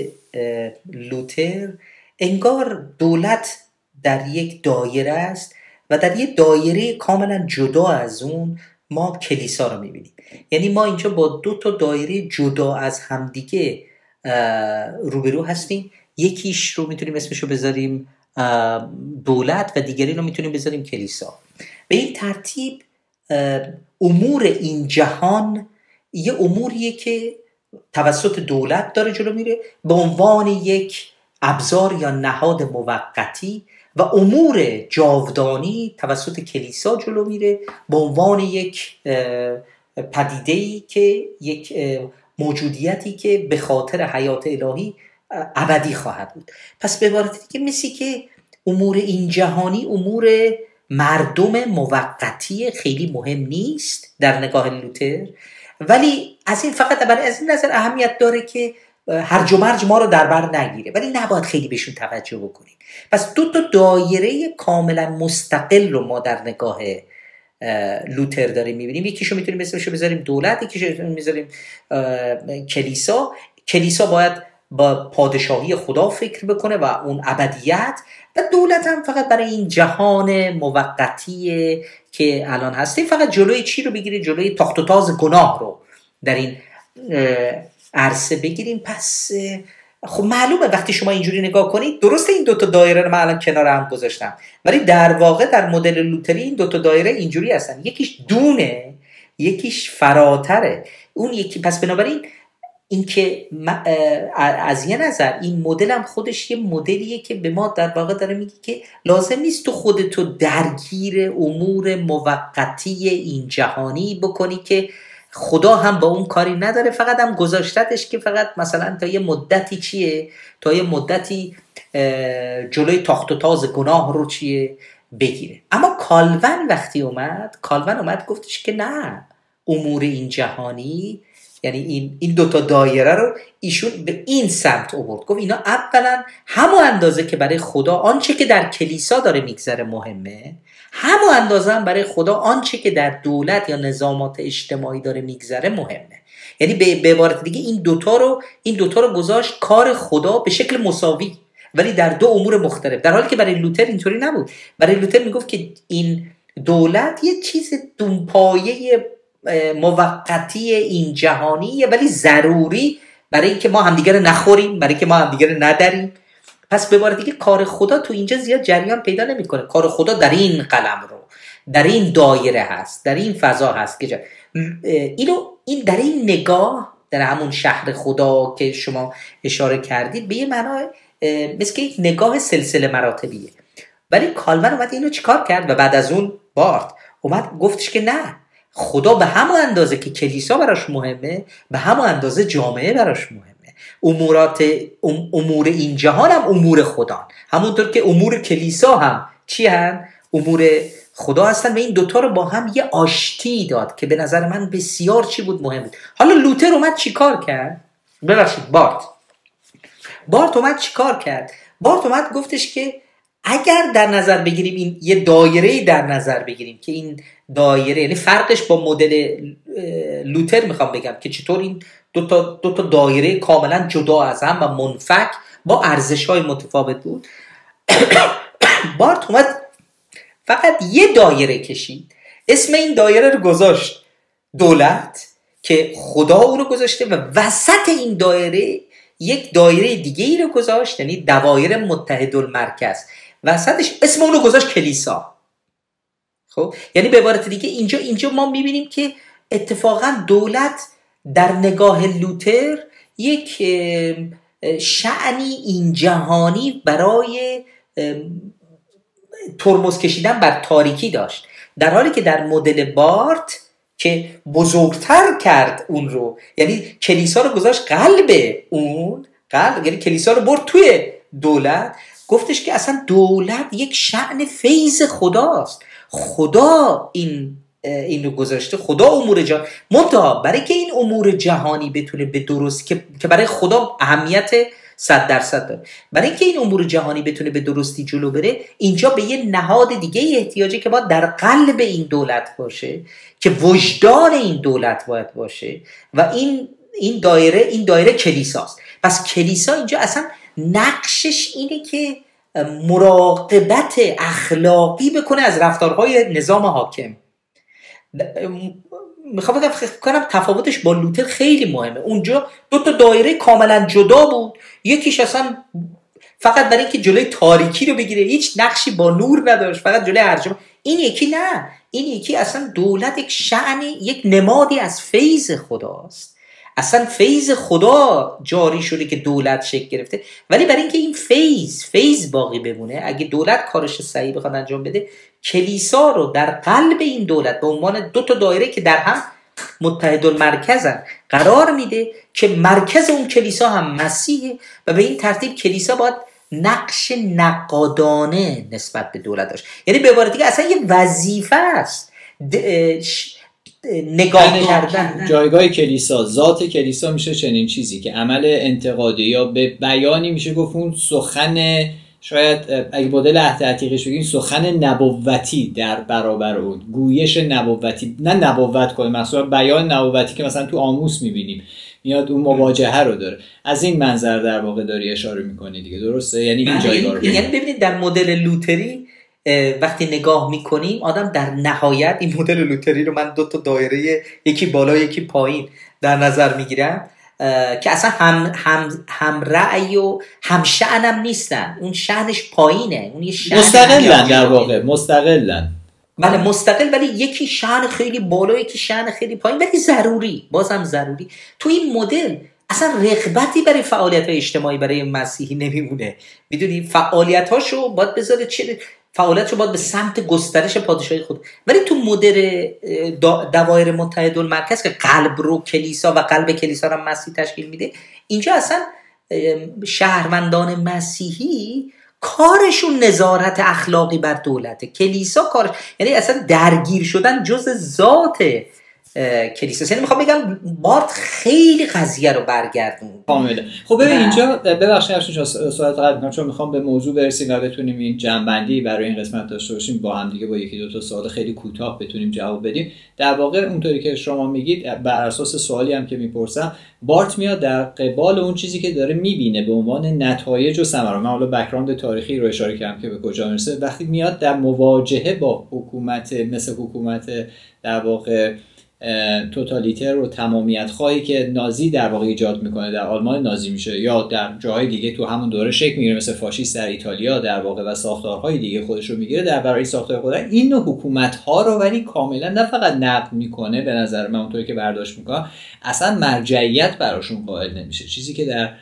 لوتر انگار دولت در یک دایره است و در یک دایره کاملا جدا از اون ما کلیسا رو میبینیم. یعنی ما اینجا با دو تا دایره جدا از همدیگه روبرو هستیم. یکیش رو میتونیم اسمشو بذاریم دولت و دیگری رو میتونیم بذاریم کلیسا. به این ترتیب امور این جهان یه اموریه که توسط دولت داره جلو میره به عنوان یک ابزار یا نهاد موقتی، و امور جاودانی توسط کلیسا جلو میره به عنوان یک پدیده‌ای که یک موجودیتی که به خاطر حیات الهی ابدی خواهد بود. پس به عبارت دیگه مثل که امور این جهانی امور مردم موقتی خیلی مهم نیست در نگاه لوتر، ولی از این فقط از این نظر اهمیت داره که هرج و مرج ما رو در بر نگیره، ولی نباید خیلی بهشون توجه بکنیم. پس دو تا دایره کاملا مستقل رو ما در نگاه لوتر داریم میبینیم. یکیشو میتونیم اسمشو بذاریم دولت، یکیشو میذاریم کلیسا. کلیسا باید با پادشاهی خدا فکر بکنه و اون ابدیت، و دولت هم فقط برای این جهان موقتی که الان هستی فقط جلوی چی رو بگیره؟ جلوی تاخت و تاز گناه رو در این عرصه بگیریم. پس خب معلومه وقتی شما اینجوری نگاه کنید، درسته این دوتا دایره رو من الان کنار هم گذاشتم، ولی در واقع در مدل لوتری این دوتا دایره اینجوری هستن، یکیش دونه یکیش فراتره اون یکی. پس بنابراین این که از یه نظر این مدل هم خودش یه مدلیه که به ما در واقع داره میگه که لازم نیست تو خودتو درگیر امور موقتی این جهانی بکنی که خدا هم با اون کاری نداره، فقط هم گذاشتتش که فقط مثلا تا یه مدتی چیه، تا یه مدتی جلوی تاخت و تاز گناه رو چیه بگیره. اما کالون وقتی اومد، کالون اومد گفتش که نه، امور این جهانی، یعنی این این دوتا دایره رو ایشون به این سمت آورد. گفت اینا اولا همون اندازه که برای خدا آنچه که در کلیسا داره میگذره مهمه، همون اندازه هم برای خدا آنچه که در دولت یا نظامات اجتماعی داره میگذره مهمه. یعنی به عبارت دیگه این دوتا رو این دوتا رو گذاشت کار خدا به شکل مساوی، ولی در دو امور مختلف، در حالی که برای لوتر اینطوری نبود. برای لوتر میگفت که این دولت یه چیز دونپایه موقتی این جهانیه ولی ضروری برای اینکه ما همدیگه رو نخوریم، برای اینکه ما همدیگه رو ندریم. پس به بار دیگه کار خدا تو اینجا زیاد جریان پیدا نمیکنه. کار خدا در این قلم رو، در این دایره هست، در این فضا هست که اینو این در این نگاه، در همون شهر خدا که شما اشاره کردید، به یه معنای مثل که یک نگاه سلسله مراتبیه. ولی کالون اومد اینو چیکار کرد؟ و بعد از اون بارت اومد گفتش که نه، خدا به همون اندازه که کلیسا براش مهمه، به همون اندازه جامعه براش مهمه. امورات امور این جهان هم امور خدا، همونطور که امور کلیسا هم چی هن؟ امور خدا هستن. و این دوتا رو با هم یه آشتی داد که به نظر من بسیار چی بود؟ مهم بود. حالا لوتر اومد چی کار کرد؟ ببخشید بارت بارت اومد چی کار کرد؟ بارت اومد گفتش که اگر در نظر بگیریم، این یه دایره در نظر بگیریم که این دایره، یعنی فرقش با مدل لوتر میخوام بگم که چطور این دو تا دو تا دایره کاملا جدا از هم و منفک با ارزش‌های متفاوت بود. بارت اومد فقط یه دایره کشید، اسم این دایره رو گذاشت دولت، که خدا اون رو گذاشته، و وسط این دایره یک دایره دیگه ای رو گذاشت، یعنی دوایر متحدالمرکز، وسطش اسم اون رو گذاشت کلیسا. خب یعنی به عبارت دیگه اینجا اینجا ما میبینیم که اتفاقا دولت در نگاه لوتر یک شأنی این جهانی برای ترمز کشیدن بر تاریکی داشت، در حالی که در مدل بارت که بزرگتر کرد اون رو، یعنی کلیسا رو گذاشت قلب اون قلب، یعنی کلیسا رو برد توی دولت، گفتش که اصلا دولت یک شأن فیض خداست، خدا این این رو گذاشته، خدا امور جهان منتها برای که این امور جهانی بتونه به درست که که برای خدا اهمیت صد درصد داره، برای اینکه این امور جهانی بتونه به درستی جلو بره، اینجا به یه نهاد دیگه احتیاجه که باید در قلب این دولت باشه، که وجدان این دولت باید باشه، و این این دایره این دایره کلیساست. پس کلیسا اینجا اصلا نقشش اینه که مراقبت اخلاقی بکنه از رفتارهای نظام حاکم. میخوام بگم فکر کنم تفاوتش با لوتر خیلی مهمه. اونجا دو تا دایره کاملا جدا بود، یکیش اصلا فقط برای اینکه جلوی تاریکی رو بگیره، هیچ نقشی با نور نداشت، فقط جلوی ارجمند. این یکی نه، این یکی اصلا دولت یک شأنی، یک نمادی از فیض خداست، اصلا فیض خدا جاری شده که دولت شکل گرفته. ولی برای اینکه این فیض فیض باقی بمونه، اگه دولت کارش صحیح بخواد انجام بده، کلیسا رو در قلب این دولت به عنوان دو تا دایره که در هم متحدالمرکزن قرار میده، که مرکز اون کلیسا هم مسیحه، و به این ترتیب کلیسا باید نقش نقادانه نسبت به دولت داشت. یعنی به عبارت دیگه اصلا یه وظیفه است نگاه کردن. جایگاه کلیسا، ذات کلیسا میشه چنین چیزی که عمل انتقادی یا به بیانی میشه گفت اون سخن، شاید اگه مدل عهد عتیقش بگیم سخن نبوتی در برابر اون، گویش نبوتی، نه نبوت کنه مثلا بیان نبوتی که مثلا تو آموس میبینیم، میاد اون مواجهه رو داره. از این منظر در واقع داری اشاره میکنی دیگه، درسته؟ یعنی این جایگاه رو یعنی ببینید در مدل لوتری وقتی نگاه میکنیم آدم در نهایت این مدل لوتری رو من دو تا دایره یکی بالا یکی پایین در نظر میگیرم که اصلا هم هم هم رأی و هم شأنم نیستن. اون شأنش پایینه، اون یه شأن مستقلن در واقع، مستقلن. بله مستقل، ولی یکی شأن خیلی بالا یکی شأن خیلی پایین، ولی ضروری، بازم ضروری. تو این مدل اصلا رغبتی برای فعالیت‌های اجتماعی برای مسیحی نمیمونه. میدونی فعالیت‌هاشو باید بذاره چه فعالیتشو باید به سمت گسترش پادشاهی خود. ولی تو مدل دوایر متحدالمرکز که قلب رو کلیسا و قلب کلیسا رو مسیح تشکیل میده، اینجا اصلا شهروندان مسیحی کارشون نظارت اخلاقی بر دولته، کلیسا کارش یعنی اصلا درگیر شدن جز ذات کلیسا. یعنی میخوام بگم بارت خیلی قضیه رو برگردون کاملا. خب ببین اینجا ببخشید افشین سوال قطع کنم چون میخوام به موضوع برسیم و بتونیم این جنبندی برای این قسمت داشته باشیم، با هم دیگه با یکی دو تا سوال خیلی کوتاه بتونیم جواب بدیم. در واقع اونطوری که شما میگید بر اساس سوالی هم که میپرسم، بارت میاد در قبال اون چیزی که داره میبینه به عنوان نتایج و ثمرات. من حالا بک‌گراند تاریخی رو اشاره کردم که به کجا میرسه. وقتی میاد در مواجهه با حکومت مثل حکومت در واقع توتالیتر و تمامیت خواهی که نازی در واقع ایجاد میکنه، در آلمان نازی میشه یا در جاهای دیگه تو همون دوره شکل میگیره مثل فاشیست در ایتالیا در واقع و ساختارهای دیگه خودش رو میگیره در برای ساختار خودش، این نوع حکومت ها رو ولی کاملا نه فقط نقد میکنه، به نظر من اونطوری که برداشت میکنم اصلا مرجعیت براشون قائل نمیشه. چیزی که در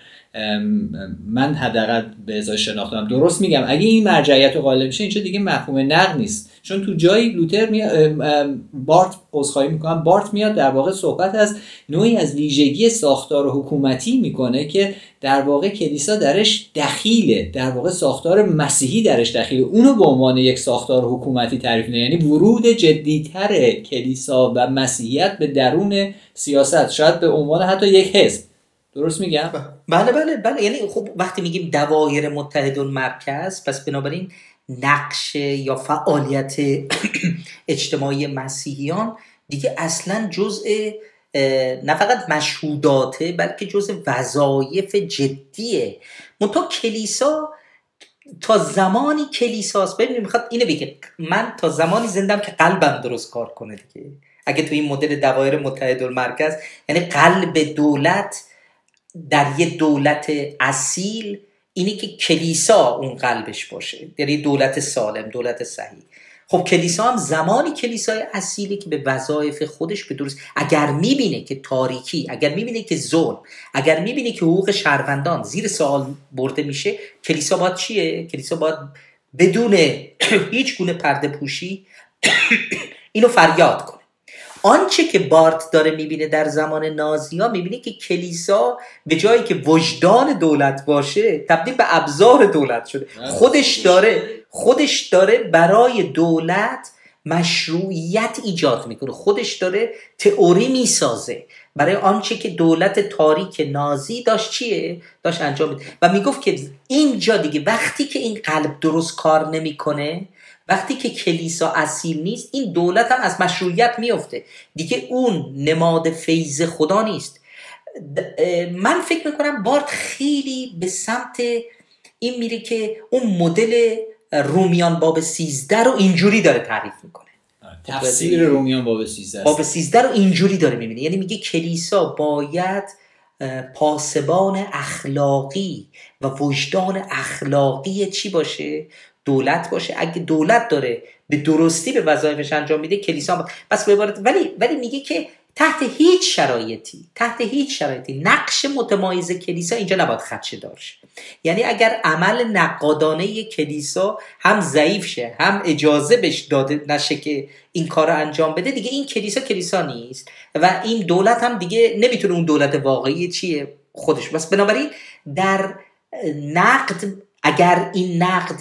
من حداقل به ازای شناختم، درست میگم، اگه این مرجعیت رو قائل میشه اینجا دیگه مفهوم نقد نیست. چون تو جایی لوتر میاد بارت عذرخواهی میکنم بارت میاد در واقع صحبت از نوعی از ویژگی ساختار حکومتی میکنه که در واقع کلیسا درش دخیله، در واقع ساختار مسیحی درش دخیله، اونو به عنوان یک ساختار حکومتی تعریف میکنه. یعنی ورود جدی‌تر کلیسا و مسیحیت به درون سیاست، شاید به عنوان حتی یک حزب. درست میگم؟ بله بله بله. یعنی خب وقتی میگیم دوایر متحدالمرکز، پس بنابراین نقش یا فعالیت اجتماعی مسیحیان دیگه اصلا جزء نه فقط مشهوداته بلکه جزء وظایف جدیه. منتها کلیسا تا زمانی کلیساست، ببینید میخواد اینو بگه، من تا زمانی زندم که قلبم درست کار کنه دیگه. اگه تو این مدل دوایر متحدالمرکز یعنی قلب دولت در یه دولت اصیل اینی که کلیسا اون قلبش باشه، یعنی دولت سالم، دولت صحیح. خب کلیسا هم زمانی کلیسای اصیلی که به وظایف خودش به درست، اگر میبینه که تاریکی، اگر میبینه که ظلم، اگر میبینه که حقوق شهروندان زیر سوال برده میشه، کلیسا باید چیه؟ کلیسا باید بدون هیچ گونه پرده پوشی اینو فریاد کنه. آنچه که بارت داره میبینه در زمان نازی‌ها، میبینه که کلیسا به جایی که وجدان دولت باشه تبدیل به ابزار دولت شده. خودش داره خودش داره برای دولت مشروعیت ایجاد میکنه، خودش داره تئوری میسازه برای آنچه که دولت تاریک نازی داشت چیه؟ داشت انجام میده. و میگفت که اینجا دیگه وقتی که این قلب درست کار نمیکنه، وقتی که کلیسا اصیل نیست، این دولت هم از مشروعیت میفته دیگه، اون نماد فیض خدا نیست. من فکر میکنم بارت خیلی به سمت این میره که اون مدل رومیان باب سیزده رو اینجوری داره تعریف میکنه. تفسیر رومیان باب سیزده باب سیزده رو اینجوری داره میبینه، یعنی میگه کلیسا باید پاسبان اخلاقی و وجدان اخلاقی چی باشه؟ دولت باشه. اگه دولت داره به درستی به وظایفش انجام میده، کلیسا بس به عبارت ولی ولی میگه که تحت هیچ شرایطی تحت هیچ شرایطی نقش متمایز کلیسا اینجا نباید خدشه داشت. یعنی اگر عمل نقادانه کلیسا هم ضعیف شه، هم اجازه بهش داده نشه که این کار رو انجام بده، دیگه این کلیسا کلیسا نیست و این دولت هم دیگه نمیتونه اون دولت واقعی چیه خودش. بس بنابراین در نقد، اگر این نقد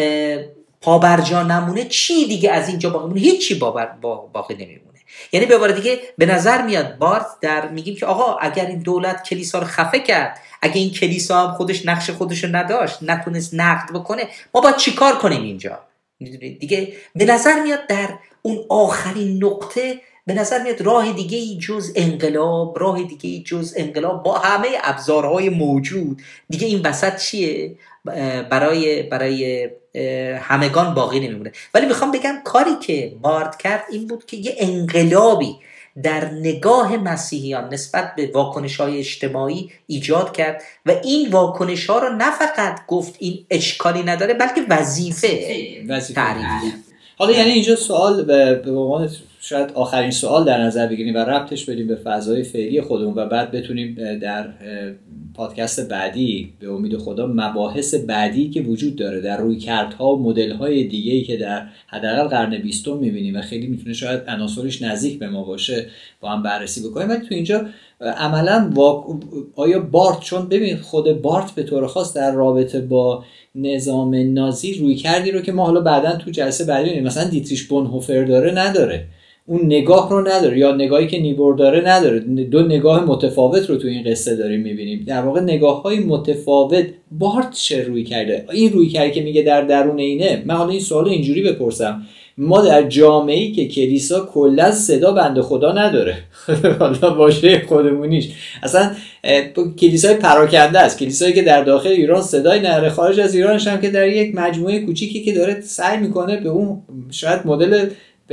پابرجا نمونه، چی دیگه از اینجا باقی مونه؟ هیچی باقی نمیمونه. یعنی به عبارت دیگه به نظر میاد بارت در میگیم که آقا اگر این دولت کلیسا رو خفه کرد، اگه این کلیسا هم خودش نقش خودش رو نداشت، نتونست نقد بکنه، ما باید چی کار کنیم اینجا؟ میدونید دیگه به نظر میاد در اون آخرین نقطه به نظر میاد راه دیگه ای جز انقلاب، راه دیگه ای جز انقلاب با همه ابزارهای موجود دیگه این وسط چیه برای برای همگان باقی نمیمونه. ولی میخوام بگم کاری که بارت کرد این بود که یه انقلابی در نگاه مسیحیان نسبت به واکنش‌های اجتماعی ایجاد کرد و این واکنش‌ها رو نه فقط گفت این اشکالی نداره بلکه وظیفه تعریف کرد. حالا یعنی اینجا سوال به عنوان شاید آخرین سوال در نظر بگیریم و ربطش بدیم به فضای فعلی خودمون و بعد بتونیم در پادکست بعدی به امید خدا مباحث بعدی که وجود داره در رویکردها و مدل‌های دیگه‌ای که در حداقل قرن بیستم می‌بینیم و خیلی میتونه شاید عناصرش نزدیک به ما باشه با هم بررسی بکنیم. ولی تو اینجا عملاً واق... آیا بارت، چون ببین خود بارت به طور خاص در رابطه با نظام نازی روی کردی رو که ما حالا بعداً تو جلسه بعدی می‌بینیم مثلا دیتریش بونهوفر داره نداره، اون نگاه رو نداره، یا نگاهی که نیبور داره نداره. دو نگاه متفاوت رو تو این قصه داریم میبینیم، در واقع نگاه‌های متفاوت. بارت چه روی کرده؟ این روی کرده که میگه در درون اینه. من حالا این سوالو اینجوری بپرسم، ما در جامعه‌ای که کلیسا کلا صدا بنده خدا نداره حالا باشه خودمونیش، اصلا کلیسای پراکنده است، کلیسایی که در داخل ایران صدای نداره، خارج از ایرانش هم که در یک مجموعه کوچیکی که داره سعی میکنه به اون شاید مدل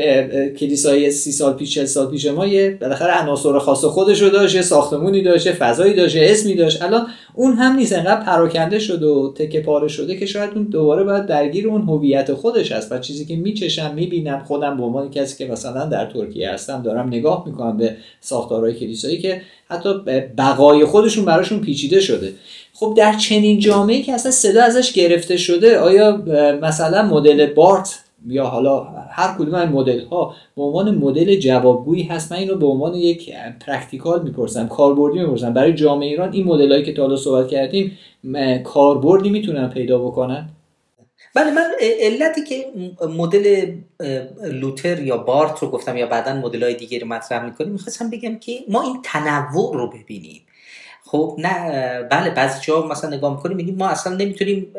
کلیسای سی سال پیش چهل سال پیش ما یه بالاخره عناصر خاص خودش رو داشت، ساختمونی داشت، فضایی داشت، اسمی داشت. الان اون هم نیست، انقدر پراکنده شده و تکه پاره شده که شاید اون دوباره باید درگیر اون هویت خودش است. و چیزی که میچشم میبینم خودم به عنوان کسی که مثلا در ترکیه هستم دارم نگاه میکنم به ساختارهای کلیسایی که حتی بقای خودشون براشون پیچیده شده. خب در چنین جامعه‌ای که اصلا صدا ازش گرفته شده، آیا مثلا مدل بارت یا حالا هر کدوم از مدل ها به عنوان مدل جوابگویی هست؟ من اینو به عنوان یک پرکتیکال میپرسم، کاربردی میپرسم. برای جامعه ایران این مدل هایی که تا حالا صحبت کردیم کاربردی میتونن پیدا بکنن؟ بله، من علتی که مدل لوتر یا بارت رو گفتم یا بعداً مدل های دیگه رو مطرح میکنیم، میخواستم بگم که ما این تنوع رو ببینیم. خب نه، بله بعضی جا مثلا نگاه میکنیم میگیم ما اصلا نمیتونیم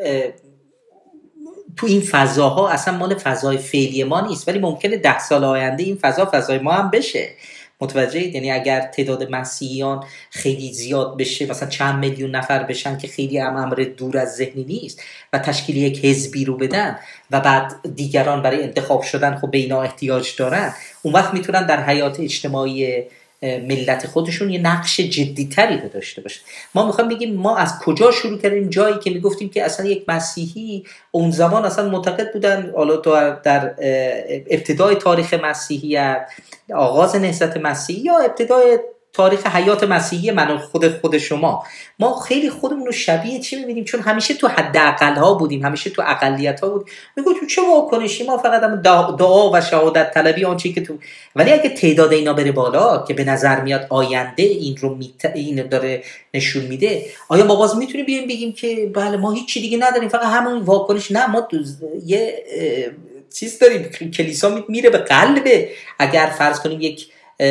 تو این فضاها، اصلا مال فضای فعلی ما نیست، ولی ممکنه ده سال آینده این فضا فضای ما هم بشه. متوجهید؟ یعنی اگر تعداد مسیحیان خیلی زیاد بشه، مثلا چند میلیون نفر بشن که خیلی هم امر دور از ذهنی نیست و تشکیل یک حزبی رو بدن و بعد دیگران برای انتخاب شدن خب به اینا احتیاج دارن، اون وقت میتونن در حیات اجتماعی ملت خودشون یه نقش جدی‌تری رو داشته باشه. ما میخوایم بگیم ما از کجا شروع کردیم؟ جایی که میگفتیم که اصلا یک مسیحی اون زمان اصلا معتقد بودن، حالا در ابتدای تاریخ مسیحیت، آغاز نهضت مسیحی یا ابتدای تاریخ حیات مسیحی من خود خود شما، ما خیلی خودمون رو شبیه چی می‌بینیم؟ چون همیشه تو حداقل ها بودیم، همیشه تو اقلیت ها بودیم. میگم تو چه واکنشی؟ ما فقط هم دعا و شهادت طلبی آنچه که تو، ولی اگه تعداد اینا بره بالا که به نظر میاد آینده این رو میت... این داره نشون میده، آیا ما باز میتونیم بیایم بگیم که بله ما هیچ چیز دیگه نداریم فقط همون واکنش؟ نه، ما یه چیز داریم، کلیسا میره به قلب. اگر فرض کنیم یک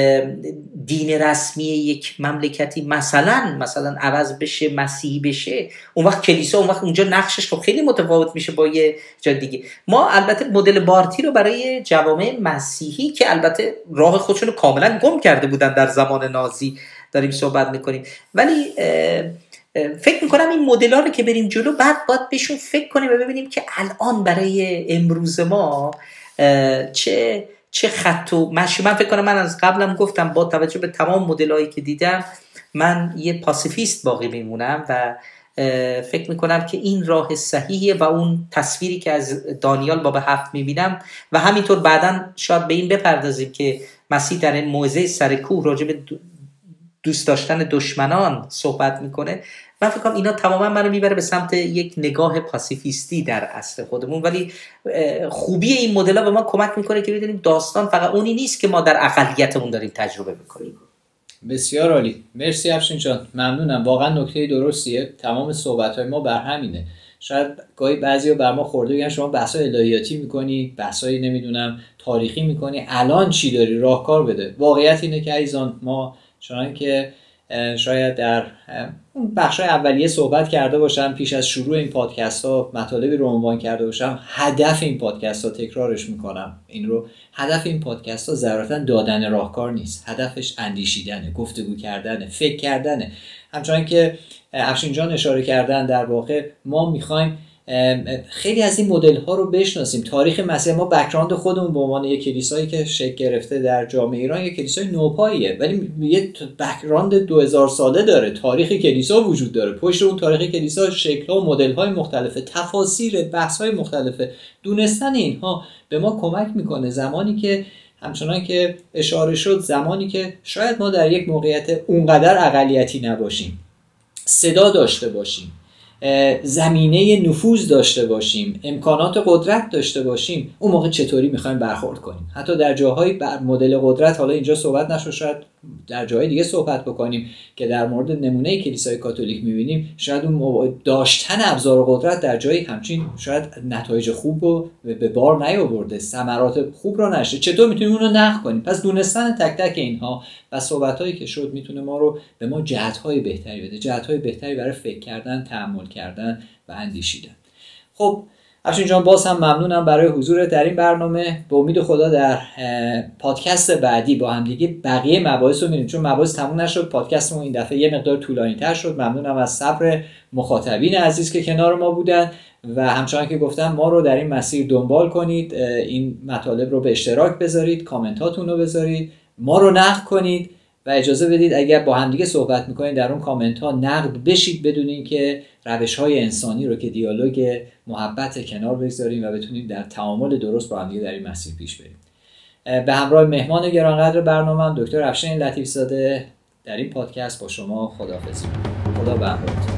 دین رسمی یک مملکتی مثلا مثلا عوض بشه، مسیحی بشه، اون وقت کلیسا اون وقت اونجا نقشش خب خیلی متفاوت میشه با یه جای دیگه. ما البته مدل بارتی رو برای جوامع مسیحی که البته راه خودشون رو کاملا گم کرده بودن در زمان نازی داریم صحبت میکنیم، ولی فکر میکنم این مدل‌ها رو که بریم جلو بعد باید بهشون فکر کنیم و ببینیم که الان برای امروز ما چه چه خط و مشی. من فکر کنم من از قبلم گفتم با توجه به تمام مدل‌هایی که دیدم من یه پاسیفیست باقی میمونم و فکر میکنم که این راه صحیحه و اون تصویری که از دانیال باب هفت میبینم و همینطور بعداً شاید به این بپردازیم که مسیح در این موعظه سر کوه راجع به دوست داشتن دشمنان صحبت میکنه. من فکر کنم اینا تماما منو میبره به سمت یک نگاه پاسیفیستی در اصل خودمون، ولی خوبی این مدل‌ها به ما کمک میکنه که بدونیم داستان فقط اونی نیست که ما در اقلیتمون داریم تجربه میکنیم. بسیار عالی، مرسی افشین جان، ممنونم. واقعا نکته درستیه، تمام صحبت‌های ما بر همینه. شاید گاهی بعضیا بر ما خورده بگن شما بحث‌های الهیاتی میکنی، بحث‌های نمیدونم تاریخی میکنی، الان چی داری؟ راهکار بده. واقعیت اینه که عزیزان ما چون که شاید در اون بخشای اولیه صحبت کرده باشم، پیش از شروع این پادکست ها مطالبی رو عنوان کرده باشم. هدف این پادکست ها، تکرارش میکنم این رو، هدف این پادکست ها ضرورتا دادن راهکار نیست. هدفش اندیشیدنه، گفتگو کردنه، فکر کردنه. همچنان که افشین جان اشاره کردن، در واقع ما میخوایم خیلی از این مدل ها رو بشناسیم. تاریخ مسیح، ما بک‌گراند خودمون به عنوان یک کلیسایی که شکل گرفته در جامعه ایران، یک کلیسای نوپاییه، ولی یه بک‌گراند دو هزار ساله داره. تاریخ کلیسا وجود داره، پشت اون تاریخ کلیسا شکل ها و مدل های مختلفه، تفاسیر، بحث های مختلفه. دونستن اینها به ما کمک میکنه زمانی که همچنان که اشاره شد، زمانی که شاید ما در یک موقعیت اونقدر اقلیتی نباشیم، صدا داشته باشیم، زمینه نفوذ داشته باشیم، امکانات قدرت داشته باشیم، اون موقع چطوری میخوایم برخورد کنیم. حتی در جاهای بر مدل قدرت، حالا اینجا صحبت نشد، شاید در جاهای دیگه صحبت بکنیم که در مورد نمونه کلیسای کاتولیک میبینیم، شاید اون داشتن ابزار قدرت در جایی همچین شاید نتایج خوب رو به بار نیاورده، ثمرات خوب رو نشته. چطور میتونیم اون رو نقد کنیم؟ پس دونستن تک تک اینها و صحبتایی که شد میتونه ما رو به ما جهت‌های بهتری بده، جهت‌های بهتری برای فکر کردن، تأمل کردن و اندیشیدن. خب افشین جان، باز هم ممنونم برای حضورت در این برنامه. به امید خدا در پادکست بعدی با هم دیگه بقیه مباحث رو می‌بینیم، چون مباحث تموم نشد. پادکستمون این دفعه یه مقدار طولانی‌تر شد. ممنونم از صبر مخاطبین عزیز که کنار ما بودن و همچنان که گفتم ما رو در این مسیر دنبال کنید، این مطالب رو به اشتراک بذارید، کامنتاتون رو بذارید، ما رو نقد کنید و اجازه بدید اگر با هم دیگه صحبت میکنید در اون کامنت ها نقد بشید، بدونین که روش های انسانی رو که دیالوگ محبت کنار بگذاریم و بتونیم در تعامل درست با هم دیگه در این مسیر پیش بریم. به همراه مهمان گرانقدر برنامه‌ام دکتر افشین لطیف‌زاده در این پادکست با شما خداحافظی. خدا به همراهتون.